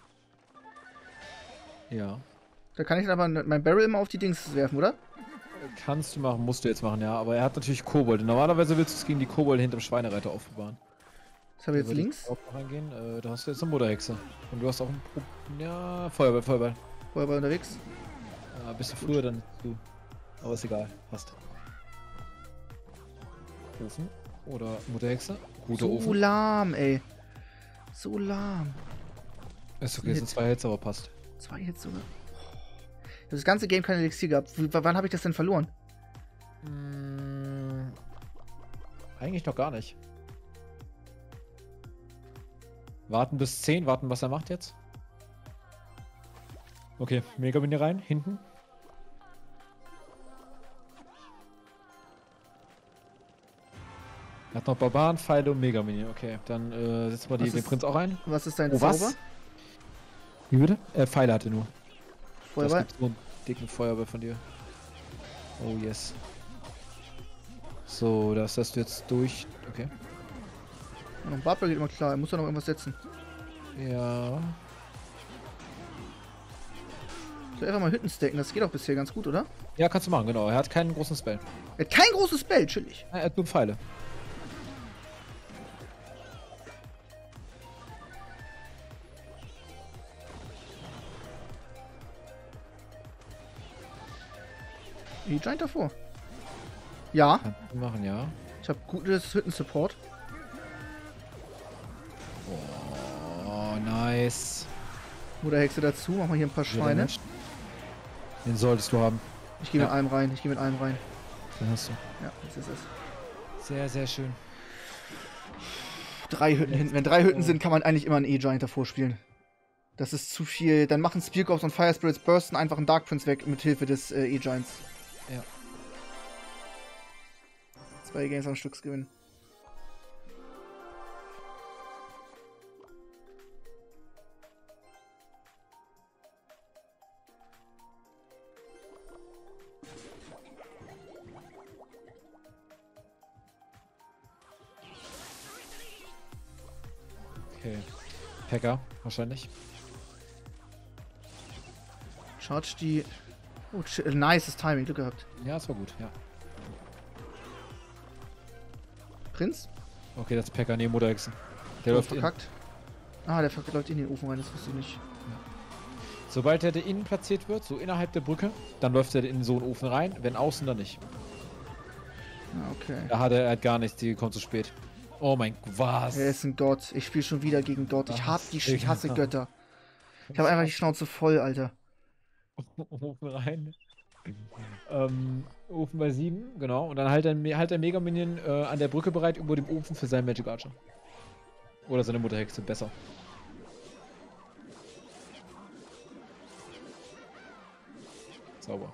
B: Ja.
A: Da kann ich dann aber mein Barrel immer auf die Dings werfen, oder?
B: Kannst du machen, musst du jetzt machen, ja. Aber er hat natürlich Kobold. Normalerweise willst du es gegen die Kobold hinterm Schweinereiter aufbewahren.
A: Was habe ich jetzt links?
B: Da hast du jetzt eine Mutterhexe. Und du hast auch ein ja, Feuerball.
A: Feuerball unterwegs.
B: Ja, bist du früher dann du. Aber ist egal, passt. Ofen oder Mutterhexe. Guter Ofen.
A: So lahm, ey. So lahm.
B: Ist okay, es sind 2 Hits, aber passt.
A: 2 Hits sogar. Ich habe das ganze Game kein Elixier gehabt. Wann habe ich das denn verloren?
B: Eigentlich noch gar nicht. Warten bis 10, warten, was er macht jetzt. Okay, Mega Mini rein, hinten. Er hat noch Barbaren, Pfeile und Mega Mini. Okay, dann setzen wir den Prinz auch rein.
A: Was ist dein
B: Zauber?
A: Was?
B: Wie bitte? Pfeile hatte nur.
A: Feuerball?
B: Das gibt so einen dicken Feuerball von dir. Oh yes. So, das hast du jetzt durch. Okay.
A: Und ein Bubble geht immer klar, er muss ja noch irgendwas setzen.
B: Ja.
A: So, einfach mal Hütten stacken, das geht auch bisher ganz gut, oder?
B: Ja, kannst du machen, genau. Er hat keinen großen Spell.
A: Er hat kein großes Spell, chillig.
B: Er hat nur Pfeile.
A: E-Giant davor. Ja,
B: Kannst du machen, ja.
A: ich habe gutes Hütten-Support.
B: Oh, nice.
A: Mutterhexe dazu, machen wir hier ein paar Schweine.
B: Den solltest du haben.
A: Ich gehe mit
B: Ja.
A: einem rein, ich gehe mit einem rein.
B: Den hast du.
A: Ja, jetzt ist es.
B: Sehr, sehr schön.
A: 3 Hütten hinten. Wenn 3 Hütten sind, kann man eigentlich immer einen E-Giant davor spielen. Das ist zu viel. Dann machen Spear Corps und Fire Spirits Bursten einfach einen Dark Prince weg mit Hilfe des E-Giants.
B: Ja.
A: 2 Games am Stück gewinnen.
B: Okay. Packer, wahrscheinlich.
A: Charge die. Oh, nice Timing, Glück gehabt.
B: Ja, das war gut, ja.
A: Prinz?
B: Okay, das ist Packer, nee, Mutterhexen. Der
A: Oh,
B: läuft in.
A: verkackt. Ah, der läuft in den Ofen rein, das wusste ich nicht.
B: Sobald er da innen platziert wird, so innerhalb der Brücke, dann läuft er in so einen Ofen rein, wenn außen, dann nicht.
A: Ah, okay.
B: Da hat er hat gar nichts, die kommt zu spät. Oh mein Gott, was?
A: Er ist ein Gott. Ich spiele schon wieder gegen Gott. Ich
B: Digga.
A: hasse Götter. Ich habe einfach die Schnauze voll, Alter.
B: Ofen rein. Ofen bei 7, genau. Und dann halt der Mega Minion an der Brücke bereit über dem Ofen für seinen Magic Archer. Oder seine Mutterhexe, besser. Sauber.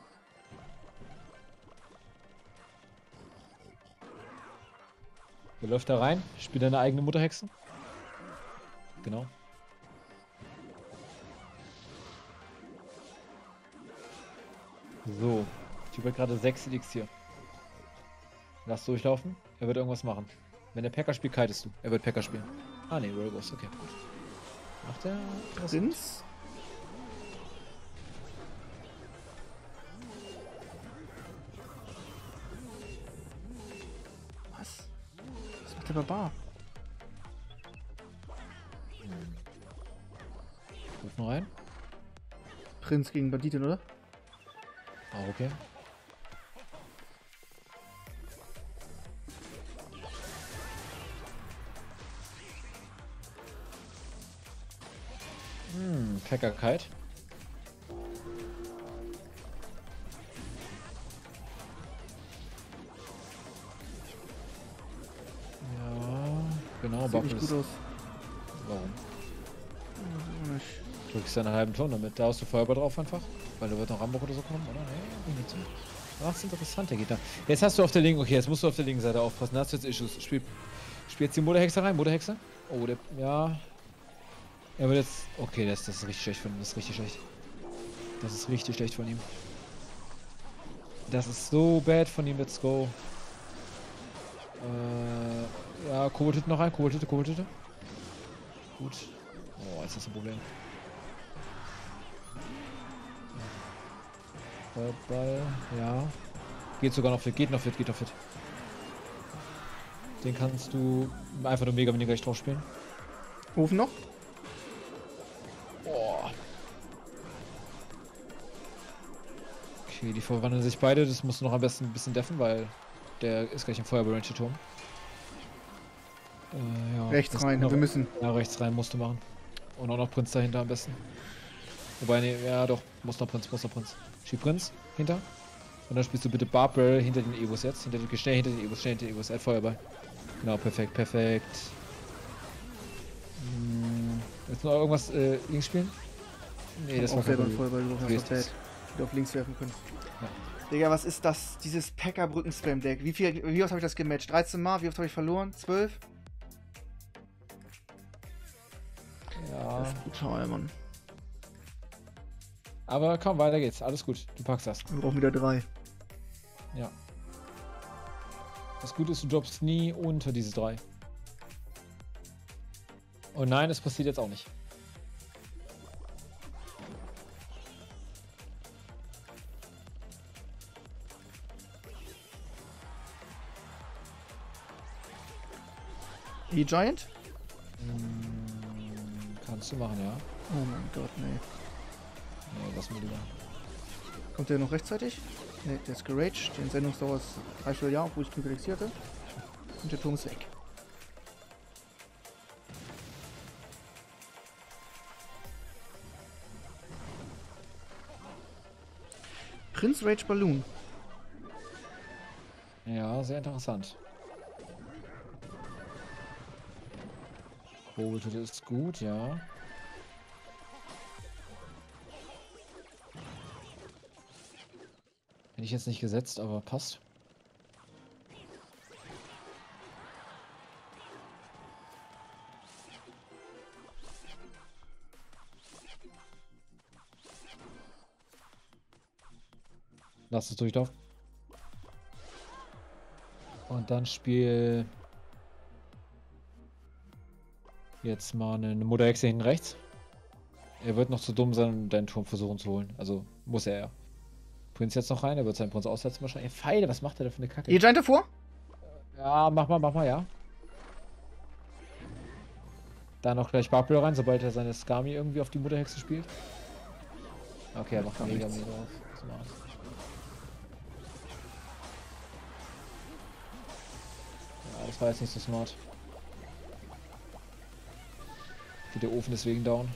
B: Der läuft da rein, spielt deine eigene Mutterhexe. Genau. So, ich habe gerade 6 Elixier. Lass durchlaufen. Er wird irgendwas machen. Wenn der Packer spielt, kitest du. Er wird Packer spielen. Ah ne, Roll Ghost, okay, gut. Macht er was?
A: Prinz? Was? Was macht der Barbar?
B: Rufen rein.
A: Prinz gegen Banditin, oder?
B: Ah, okay. Packer Kite. Ja, genau,
A: Sieht
B: Buffel
A: nicht
B: ist.
A: gut aus.
B: Warum?
A: Auch nicht.
B: Drückst du einen halben Ton damit. Da hast du Feuerball drauf einfach. Weil da wird noch Rambock oder so kommen, oder? Nee, nicht so. Ach, ist interessant, der geht da. Jetzt hast du auf der linken, okay, jetzt musst du auf der linken Seite aufpassen. Da hast du jetzt Issues. Spiel jetzt die Mutterhexe rein, Mutterhexe. Oh, der, ja. Er wird jetzt, okay, das ist richtig schlecht von ihm, das ist richtig schlecht. Das ist richtig schlecht von ihm. Das ist so bad von ihm, let's go. Ja, Koboldhütte noch rein, Koboldhütte. Gut. Oh, ist das ein Problem. Ball, ja. Geht sogar noch fit, geht noch fit. Den kannst du einfach nur Mega Mini gleich drauf spielen.
A: Ofen noch?
B: Oh. Okay, die verwandeln sich beide. Das musst du noch am besten ein bisschen deffen, weil der ist gleich im Feuerball-Range-Turm. Ja,
A: Rechts rein, wir müssen.
B: Ja, rechts rein musst du machen. Und auch noch Prinz dahinter am besten. Wobei, nee, ja doch, muss noch Prinz. Schieb Prinz hinter. Und dann spielst du bitte Barbell hinter den Evos jetzt. Schnell hinter den Evos. Er hat Feuerball. Genau, perfekt. Willst du noch irgendwas links spielen? Nee, das war
A: auch selber
B: kein
A: ein Feuerball, du
B: Problem.
A: hast bad. Ich hätte auf links werfen können.
B: Ja.
A: Digga, was ist das? Dieses Packer-Brücken-Spam-Deck. Wie oft habe ich das gematcht? 13 Mal? Wie oft habe ich verloren? 12?
B: Ja.
A: Das ist brutal, Mann.
B: Aber komm, weiter geht's. Alles gut. Du packst das.
A: Wir brauchen wieder 3.
B: Ja. Das Gute ist, du droppst nie unter diese 3. Oh nein, das passiert jetzt auch nicht.
A: E-Giant?
B: Kannst du machen, ja.
A: Oh mein Gott, nee.
B: Nee, lass mal lieber.
A: Kommt der noch rechtzeitig? Ne, der ist geraged. Die Entsendungsdauer ist 3 Jahre, obwohl ich genug Elixier hatte. Und der Turm ist weg. Prinz Rage Balloon.
B: Ja, sehr interessant. Cold ist gut, ja. Hätte ich jetzt nicht gesetzt, aber passt. Lass es durchlaufen. Und dann spiel jetzt mal eine Mutterhexe hinten rechts. Er wird noch zu dumm sein, um deinen Turm versuchen zu holen. Also muss er ja. Prinz jetzt noch rein, er wird seinen Prinz aussetzen wahrscheinlich. Pfeile, was macht er da für eine Kacke?
A: E-Giant davor?
B: Ja, mach mal, ja. Da noch gleich Barbara rein, sobald er seine Skami irgendwie auf die Mutterhexe spielt. Okay, er macht mega drauf. Smart. Ja, das war jetzt nicht so smart. Der Ofen ist wegen down.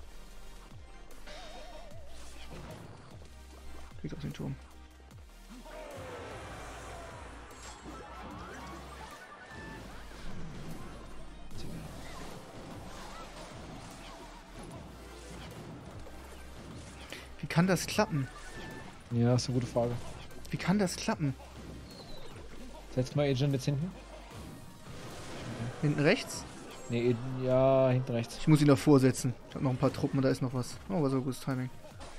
A: Kriegt auf den Turm. Wie kann das klappen?
B: Ja, ist eine gute Frage.
A: Wie kann das klappen?
B: Setz mal Agent jetzt hinten.
A: Hinten rechts?
B: Ne, ja, hinten rechts.
A: Ich muss ihn davor setzen. Ich habe noch ein paar Truppen und da ist noch was. Oh, war so gutes Timing.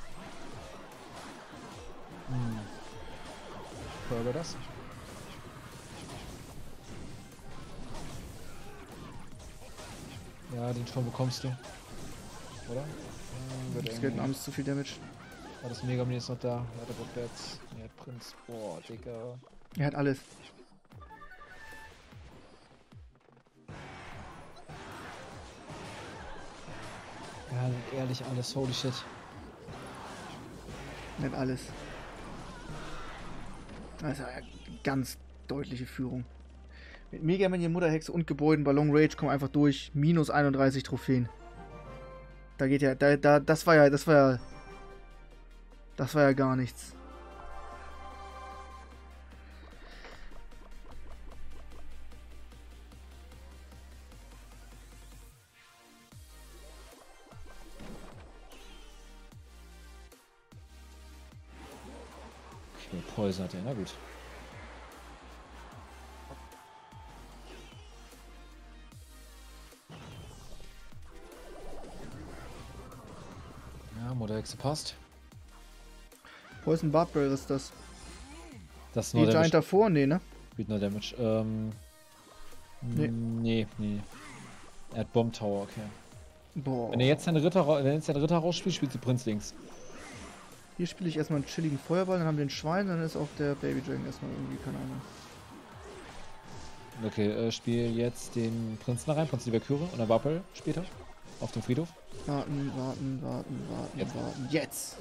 B: Burger das. Ja, den Turm bekommst du. Oder?
A: Das geht abends zu viel Damage.
B: War das Megamini ist noch da? Ja, der rückwärts. Ja, Prinz. Boah, Digga.
A: Er hat alles.
B: Ja, ehrlich alles. Holy shit.
A: Er hat alles. Also eine ganz deutliche Führung. Mit Mega Man, Mutterhexe und Gebäuden, Ballon Rage kommen einfach durch. Minus 31 Trophäen. Da geht ja, das war ja gar nichts.
B: Okay, Poison hat er, na gut. Ja, Mutterhexe passt.
A: Poison Barbarian, was ist das?
B: Das ist
A: Die
B: nur
A: Giant
B: Damage.
A: davor? Nee, ne?
B: Spielt nur Damage.
A: Nee.
B: Nee. Er hat Bomb Tower, okay.
A: Boah.
B: Wenn er jetzt seinen Ritter rausspielt, spielt sie Prinz links.
A: Hier spiele ich erstmal einen chilligen Feuerball, dann haben wir den Schwein, dann ist auch der Baby Dragon erstmal irgendwie, keine Ahnung.
B: Okay, spiel jetzt den Prinzen da rein, Prinz die Valkyrie und dann Wappel später. Auf dem Friedhof.
A: Warten.
B: Jetzt.
A: Warten. Jetzt!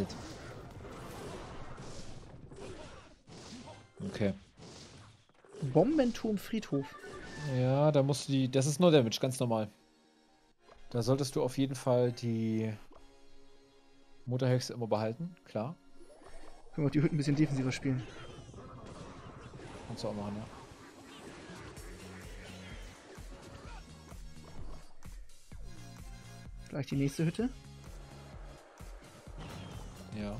B: Okay.
A: Bombenturm Friedhof.
B: Ja, da musst du das ist nur Damage, ganz normal. Da solltest du auf jeden Fall die Mutterhexe immer behalten, klar.
A: Können wir auch die Hütten ein bisschen defensiver spielen.
B: Kannst du auch machen, ja.
A: Gleich die nächste Hütte.
B: Ja.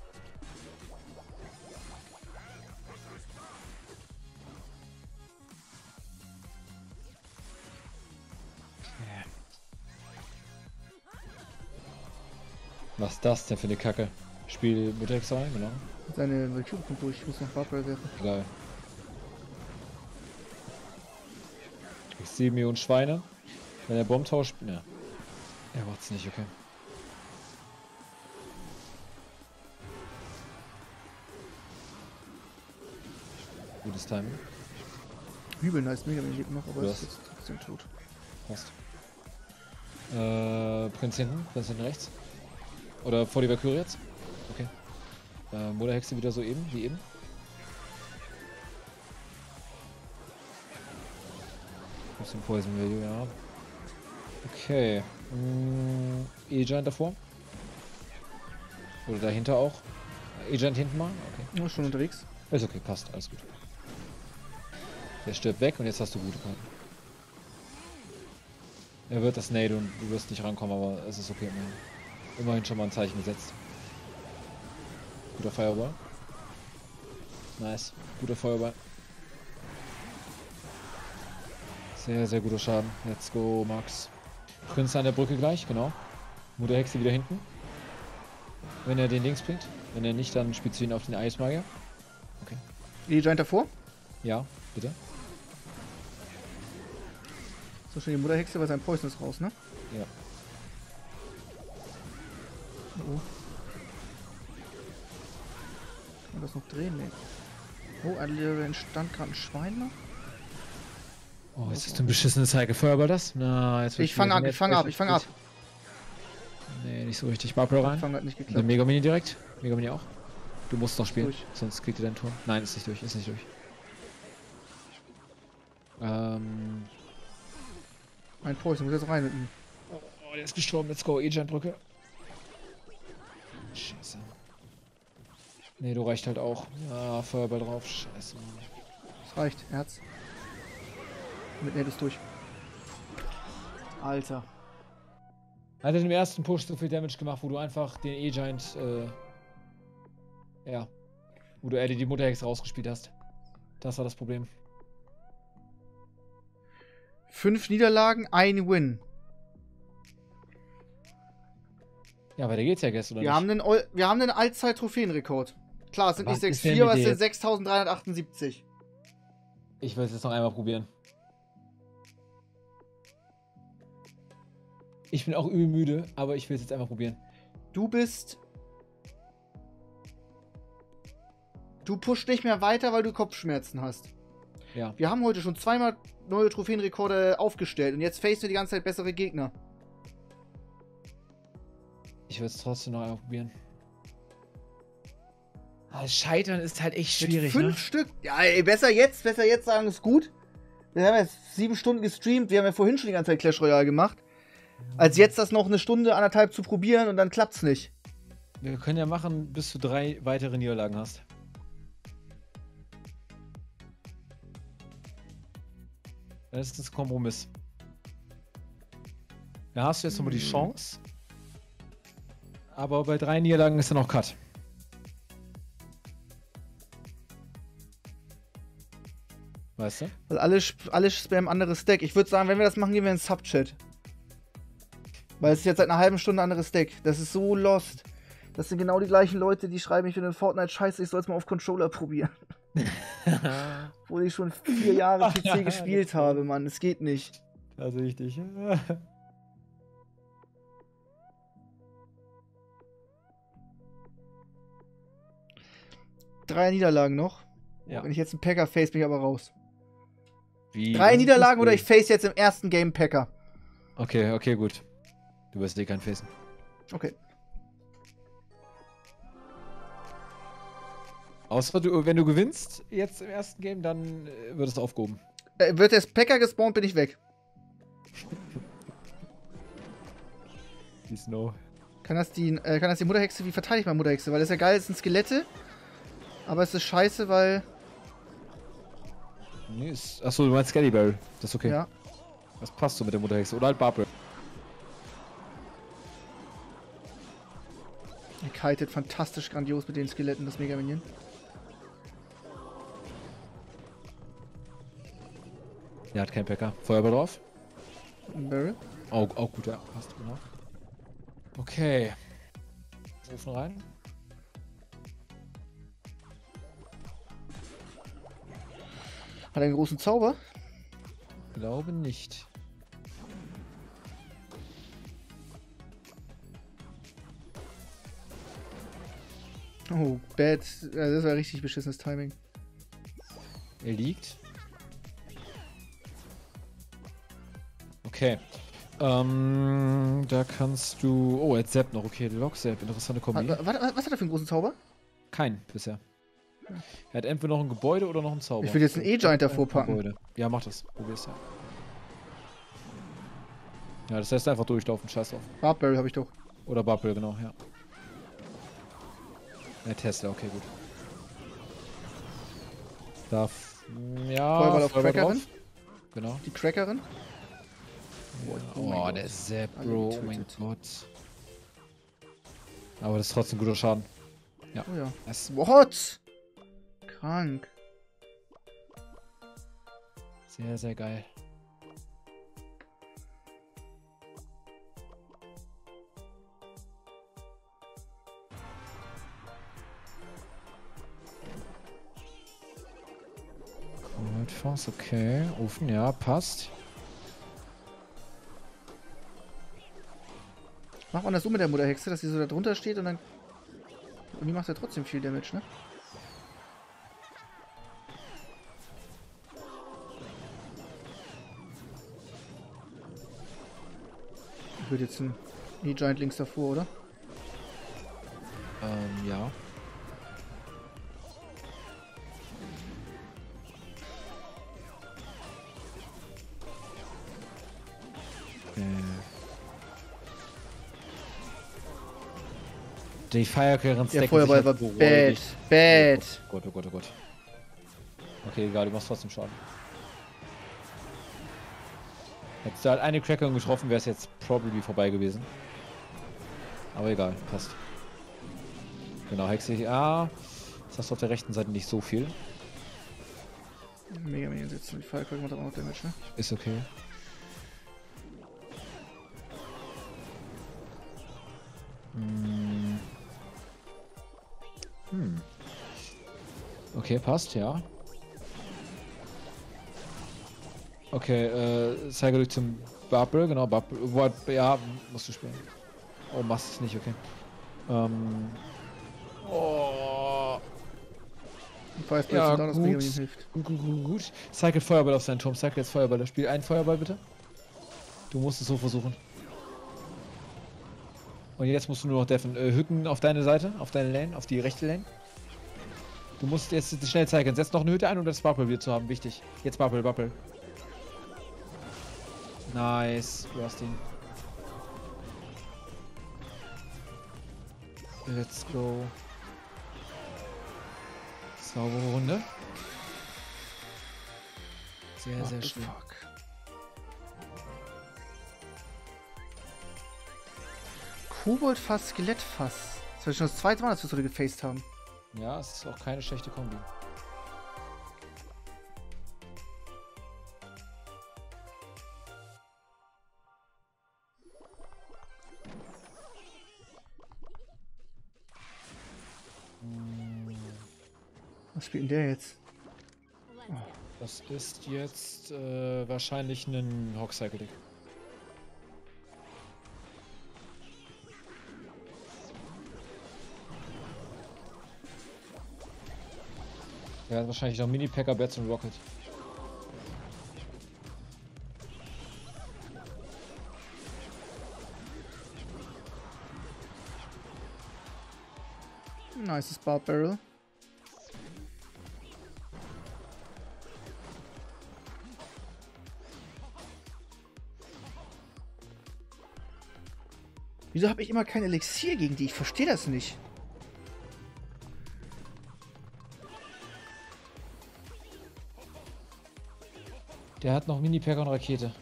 B: Was ist das denn für eine Kacke? Spiel Mutterhexe rein, genau.
A: Seine Valkyrie kommt durch, ich muss noch Barbara werfen.
B: Egal. Ich 7 Millionen Schweine. Wenn er Bomb tauscht. Ja. Er macht's nicht, okay. Gutes Timing.
A: Übel nice, Mega Man lebt noch, aber
B: Ja.
A: ist jetzt trotzdem tot.
B: Passt. Prinz hinten rechts. Oder vor die Valkyrie jetzt? Okay. Mutterhexe wieder so eben, wie eben. Bisschen Poison Value, ja. Okay. E-Giant davor. Oder dahinter auch. E-Giant hinten mal? Okay.
A: Ja, schon unterwegs.
B: Ist okay, passt, alles gut. Der stirbt weg und jetzt hast du gute Karten. Er wird das Nade und du wirst nicht rankommen, aber es ist okay. Immerhin schon mal ein Zeichen gesetzt. Guter Feuerball. Nice. Guter Feuerball. Sehr, sehr guter Schaden. Let's go, Max. Prinz an der Brücke gleich, genau. Mutterhexe wieder hinten. Wenn er den links bringt. Wenn er nicht, dann spielst du ihn auf den Eismagier. Okay.
A: E-Giant davor.
B: Ja, bitte.
A: So schön die Mutterhexe, weil sein Poison ist raus, ne?
B: Ja.
A: Oh. Kann man das noch drehen? Nee. Oh, entstand gerade ein Schwein noch.
B: Oh, ist das ein beschissenes Heike Feuerball das? Na, jetzt
A: Ich fange ab, ich fange ab.
B: Nee, nicht so richtig. Bubble rein.
A: Ich fange halt nicht
B: Der
A: geklappt.
B: Megamini direkt. Megamini auch. Du musst noch spielen,
A: Durch.
B: sonst kriegt ihr deinen Turm. Nein, ist nicht durch, ist nicht durch.
A: Mein Poison muss jetzt rein mit ihm.
B: Oh, der ist gestorben. Let's go, E-Giant-Brücke. Scheiße. Nee, du reicht halt auch. Ja, Feuerball drauf. Scheiße, Mann.
A: Das reicht, Herz. Mit Nade ist durch. Alter.
B: Hat er im ersten Push so viel Damage gemacht, wo du einfach den E-Giant, ja. Wo du die Mutterhexe rausgespielt hast. Das war das Problem.
A: 5 Niederlagen, ein Win.
B: Ja, weiter geht's ja gestern, oder
A: Wir haben einen Allzeit-Trophäenrekord. Klar, es sind
B: Was
A: nicht
B: ist denn
A: 6-4, aber
B: mit
A: es
B: dir
A: sind 6378.
B: Ich will es jetzt noch einmal probieren. Ich bin auch übel müde, aber ich will es jetzt einmal probieren.
A: Du pusht nicht mehr weiter, weil du Kopfschmerzen hast.
B: Ja.
A: Wir haben heute schon zweimal neue Trophäenrekorde aufgestellt und jetzt facen wir die ganze Zeit bessere Gegner.
B: Ich will es trotzdem noch einmal probieren. Das Scheitern ist halt echt schwierig,
A: Mit 5 Stück. Ja, ey, besser jetzt sagen, ist gut. Wir haben jetzt 7 Stunden gestreamt, wir haben ja vorhin schon die ganze Zeit Clash Royale gemacht. Als jetzt das noch eine Stunde, anderthalb zu probieren und dann klappt's nicht.
B: Wir können ja machen, bis du 3 weitere Niederlagen hast. Das ist das Kompromiss. Da hast du jetzt nochmal die Chance. Aber bei 3 Niederlagen ist dann noch Cut. Weißt du?
A: Weil alle spammen anderes Deck. Ich würde sagen, wenn wir das machen, gehen wir ins Subchat. Weil es ist jetzt seit einer halben Stunde anderes Deck. Das ist so lost. Das sind genau die gleichen Leute, die schreiben, ich bin in Fortnite scheiße, ich soll es mal auf Controller probieren. Obwohl ich schon 4 Jahre PC gespielt habe, Mann. Es geht nicht.
B: Das ist richtig.
A: 3 Niederlagen noch.
B: Ja.
A: Wenn ich jetzt einen Packer face, bin ich aber raus.
B: Wie?
A: 3 Niederlagen oder ich face jetzt im ersten Game Packer.
B: Okay, okay, gut. Du wirst dir keinen facen.
A: Okay.
B: Außer wenn du gewinnst jetzt im ersten Game, dann wird es aufgehoben.
A: Wird jetzt Packer gespawnt, bin ich weg.
B: Die Snow.
A: Kann das die Mutterhexe, wie verteidige ich meine Mutterhexe? Weil das ist ja geil, es sind Skelette. Aber es ist scheiße, weil...
B: Nee, achso, du meinst Skellybarrel. Das ist okay.
A: Ja.
B: Das passt so mit der Mutterhexe. Oder halt Barbara.
A: Er kitet fantastisch grandios mit den Skeletten, das Mega Minion.
B: Der hat keinen Packer. Feuerball drauf.
A: Ein Barrel.
B: Auch gut, ja. Passt, genau. Okay. Rufen rein.
A: Hat er einen großen Zauber?
B: Glaube nicht.
A: Oh, bad. Das war richtig beschissenes Timing.
B: Er liegt. Okay. Da kannst du... Oh, jetzt Zap noch. Okay, Lock Zap. Interessante Kombi.
A: Was hat er für einen großen Zauber?
B: Kein bisher. Er hat entweder noch ein Gebäude oder noch ein Zauber.
A: Ich will jetzt einen E-Giant davor packen.
B: Gebäude. Ja, mach das. Probier's ja. Ja, das heißt einfach durchlaufen. Scheiß drauf.
A: Barbarrel habe ich doch.
B: Oder Bubble, genau, ja. Ja, Tesla, okay, gut. Darf. Ja.
A: Feuerball auf Crackerin.
B: drauf. Genau.
A: Die Crackerin.
B: Oh,
A: mein Gott.
B: der Sepp,
A: Alle
B: Bro. Oh mein
A: getötet.
B: Gott. Aber das ist trotzdem guter Schaden. Ja.
A: Oh ja.
B: Das
A: What? Krank.
B: sehr, sehr geil. Cold okay. Ofen, ja, passt.
A: Macht man das so mit der Mutterhexe, dass sie so da drunter steht und dann... Und die macht ja trotzdem viel Damage, ne? Ich würde jetzt ein E-Giant links davor, oder?
B: Ja. Die Firecracker
A: Der Feuerball war bad. Bad.
B: Oh Gott, oh Gott, oh Gott. Okay, egal, du machst trotzdem Schaden. Hättest du halt eine Crackerin getroffen, wäre es jetzt probably vorbei gewesen. Aber egal, passt. Genau, Hexe. Ah, das hast du auf der rechten Seite nicht so viel.
A: Mega Minion sitzen. Die Firecracker macht aber auch Damage, ne?
B: Ist okay. Okay, passt, ja. Okay, zeige durch zum Bubble, genau, Bubble, ja, musst du spielen. Oh, machst es nicht, okay. Oh.
A: Five
B: Ja,
A: da, das
B: gut.
A: Mega Minion hilft.
B: Gut. Cycle Feuerball auf seinen Turm, cycle jetzt Feuerball. Spiel einen Feuerball bitte. Du musst es so versuchen. Und jetzt musst du nur noch deffen. Hütten auf deine Seite, auf deine Lane, auf die rechte Lane. Du musst jetzt schnell zeigen. Setz noch eine Hütte ein, um das Bubble wieder zu haben. Wichtig. Jetzt Bubble, Bubble. Nice. Du hast ihn. Let's go. Saubere Runde. Sehr,
A: What
B: sehr
A: the
B: schön.
A: fuck? Koboldfass, Skelettfass. Das war schon das zweite Mal, dass wir so gefaced haben.
B: Ja, es ist auch keine schlechte Kombi.
A: Was spielt denn der jetzt?
B: Das ist jetzt wahrscheinlich ein Hawk-Cycle-Deck. Der hat wahrscheinlich noch Mini-Packer, Bats und Rocket.
A: Nice Barbarrel. Wieso habe ich immer kein Elixier gegen die? Ich verstehe das nicht.
B: Der hat noch Mini-Packer und Rakete.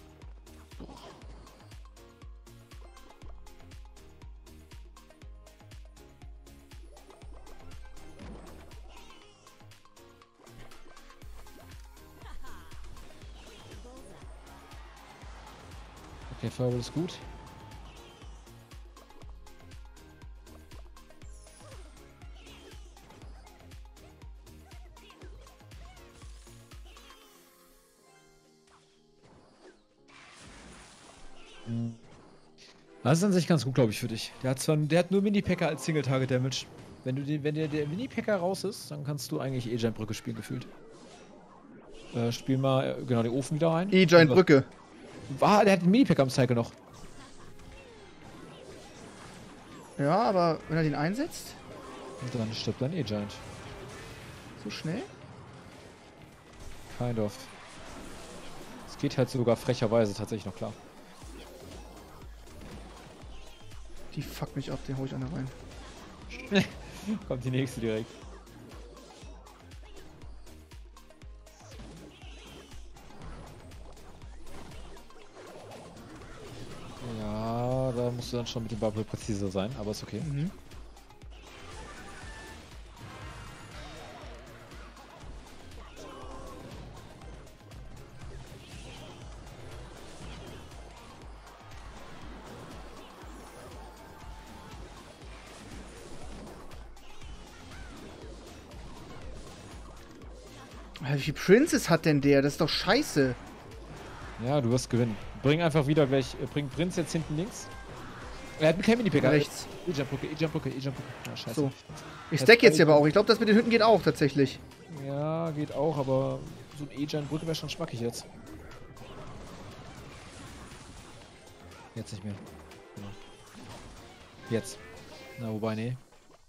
B: Okay, Feuerball ist gut. Das ist an sich ganz gut, glaube ich, für dich. Der hat nur Mini-Packer als Single-Target-Damage. Wenn der Mini-Packer raus ist, dann kannst du eigentlich E-Giant-Brücke spielen, gefühlt. Spiel mal, genau, den Ofen wieder rein.
A: E-Giant-Brücke.
B: Ah, der hat den Mini-Packer am Cycle noch.
A: Ja, aber wenn er den einsetzt...
B: Und dann stirbt dein E-Giant.
A: So schnell?
B: Kind of. Es geht halt sogar frecherweise tatsächlich noch klar.
A: Die fuckt mich ab, den hau ich einer rein.
B: Kommt die nächste direkt. Ja, da musst du dann schon mit dem Bubble präziser sein, aber ist okay.
A: Mhm. Wie viel Princess hat denn der? Das ist doch scheiße.
B: Ja, du wirst gewinnen. Bring einfach wieder gleich, bring Prinz jetzt hinten links. Er hat keinen Mini-Picker.
A: Rechts.
B: E-Jump-Brücke, E-Jump-Brücke, E-Jump-Brücke. Ah, scheiße.
A: So. Ich stack jetzt hier aber auch. Ich glaube, das mit den Hütten geht auch tatsächlich.
B: Ja, geht auch, aber so ein E-Giant-Brücke wäre schon schmackig jetzt. Jetzt nicht mehr. Genau. Jetzt. Na, wobei, nee.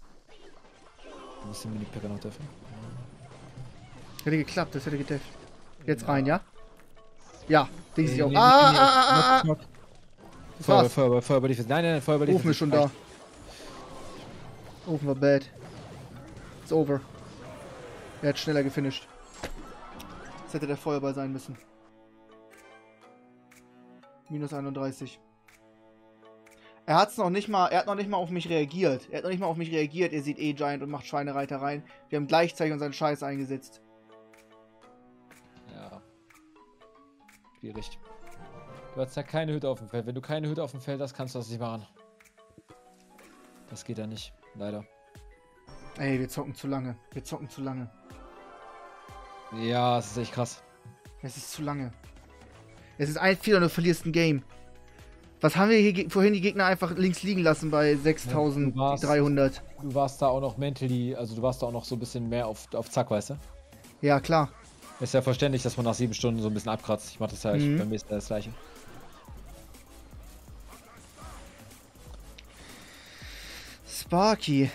B: Du musst den Mini-Picker noch treffen.
A: Hätte geklappt, das hätte gedefft. Jetzt rein, ja? Ja, denke ich auch.
B: Nee,
A: Ah! Das war's.
B: Feuer bei Defense. Nein, Feuer bei Defense.
A: Ofen ist schon da. Ofen war bad. It's over. Er hat schneller gefinisht. Das hätte der Feuerball sein müssen. Minus 31. Er hat noch nicht mal auf mich reagiert. Er sieht E-Giant und macht Schweinereiter rein. Wir haben gleichzeitig unseren Scheiß eingesetzt.
B: Ja. Schwierig. Du hast ja keine Hütte auf dem Feld. Wenn du keine Hütte auf dem Feld hast, kannst du das nicht machen. Das geht ja nicht. Leider.
A: Ey, wir zocken zu lange. Wir zocken zu lange.
B: Ja, das ist echt krass.
A: Es ist zu lange. Es ist ein Fehler und du verlierst ein Game. Was haben wir hier vorhin die Gegner einfach links liegen lassen bei 6300?
B: Du warst da auch noch mentally, also du warst da auch noch so ein bisschen mehr auf Zack, weißt du?
A: Ja, klar.
B: Ist ja verständlich, dass man nach 7 Stunden so ein bisschen abkratzt. Ich mach das ja beim nächsten Mal das gleiche.
A: Sparky.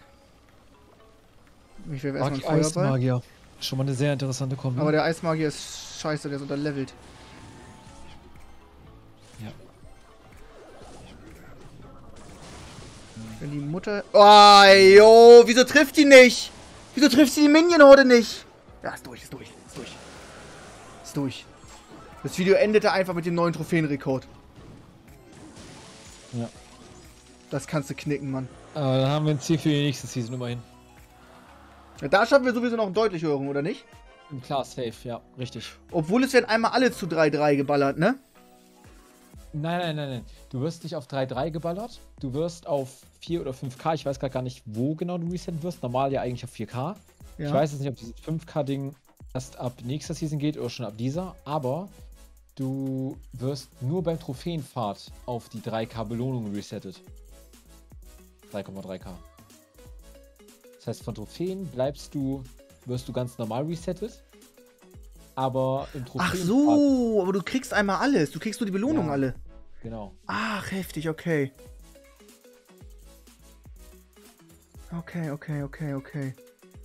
A: Ich werfe erstmal einen Feuerball.
B: Eismagier. Schon mal eine sehr interessante Kombi.
A: Aber der Eismagier ist scheiße, der ist unterlevelt.
B: Ja.
A: Wenn die Mutter... Oh, jo, wieso trifft die nicht? Wieso trifft sie die Minion-Horde nicht? Ja, ist durch, ist durch, ist durch. Ist durch. Das Video endete einfach mit dem neuen Trophäenrekord.
B: Ja.
A: Das kannst du knicken, Mann.
B: Aber dann haben wir ein Ziel für die nächste Season immerhin.
A: Ja, da schaffen wir sowieso noch einen deutlich höheren, oder nicht?
B: Klar, safe, ja, richtig.
A: Obwohl es werden einmal alle zu 3-3 geballert, ne?
B: Nein. Du wirst nicht auf 3-3 geballert. Du wirst auf 4 oder 5K. Ich weiß gerade gar nicht, wo genau du resetten wirst. Normal ja eigentlich auf 4K.
A: Ja.
B: Ich weiß jetzt nicht, ob dieses 5K-Ding erst ab nächster Season geht oder schon ab dieser. Aber du wirst nur beim Trophäenpfad auf die 3K Belohnung resettet. 3,3K. Das heißt, von Trophäen wirst du ganz normal resettet. Aber im Trophäenpfad...
A: Ach so, aber du kriegst einmal alles. Du kriegst nur die Belohnung alle.
B: Genau.
A: Ach, heftig, okay. Okay.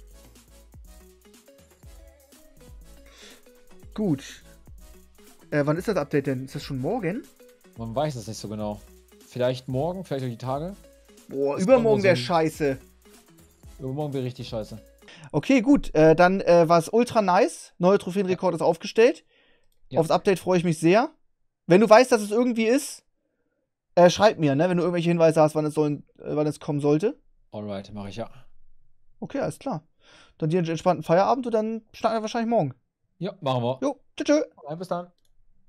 A: Gut. Wann ist das Update denn? Ist das schon morgen?
B: Man weiß es nicht so genau. Vielleicht morgen, vielleicht auch die Tage.
A: Boah,
B: Das
A: übermorgen
B: kommt
A: wäre
B: so ein-
A: scheiße.
B: Übermorgen wäre richtig scheiße.
A: Okay, gut. Dann war es ultra nice. Neuer Trophäenrekord ist aufgestellt.
B: Ja.
A: Aufs Update freue ich mich sehr. Wenn du weißt, dass es irgendwie ist, schreib mir, ne? Wenn du irgendwelche Hinweise hast, wann es kommen sollte.
B: Alright, mache ich ja.
A: Okay, alles klar. Dann dir einen entspannten Feierabend und dann schnacken wir wahrscheinlich morgen.
B: Ja, machen wir.
A: Jo, tschüss.
B: Bis dann.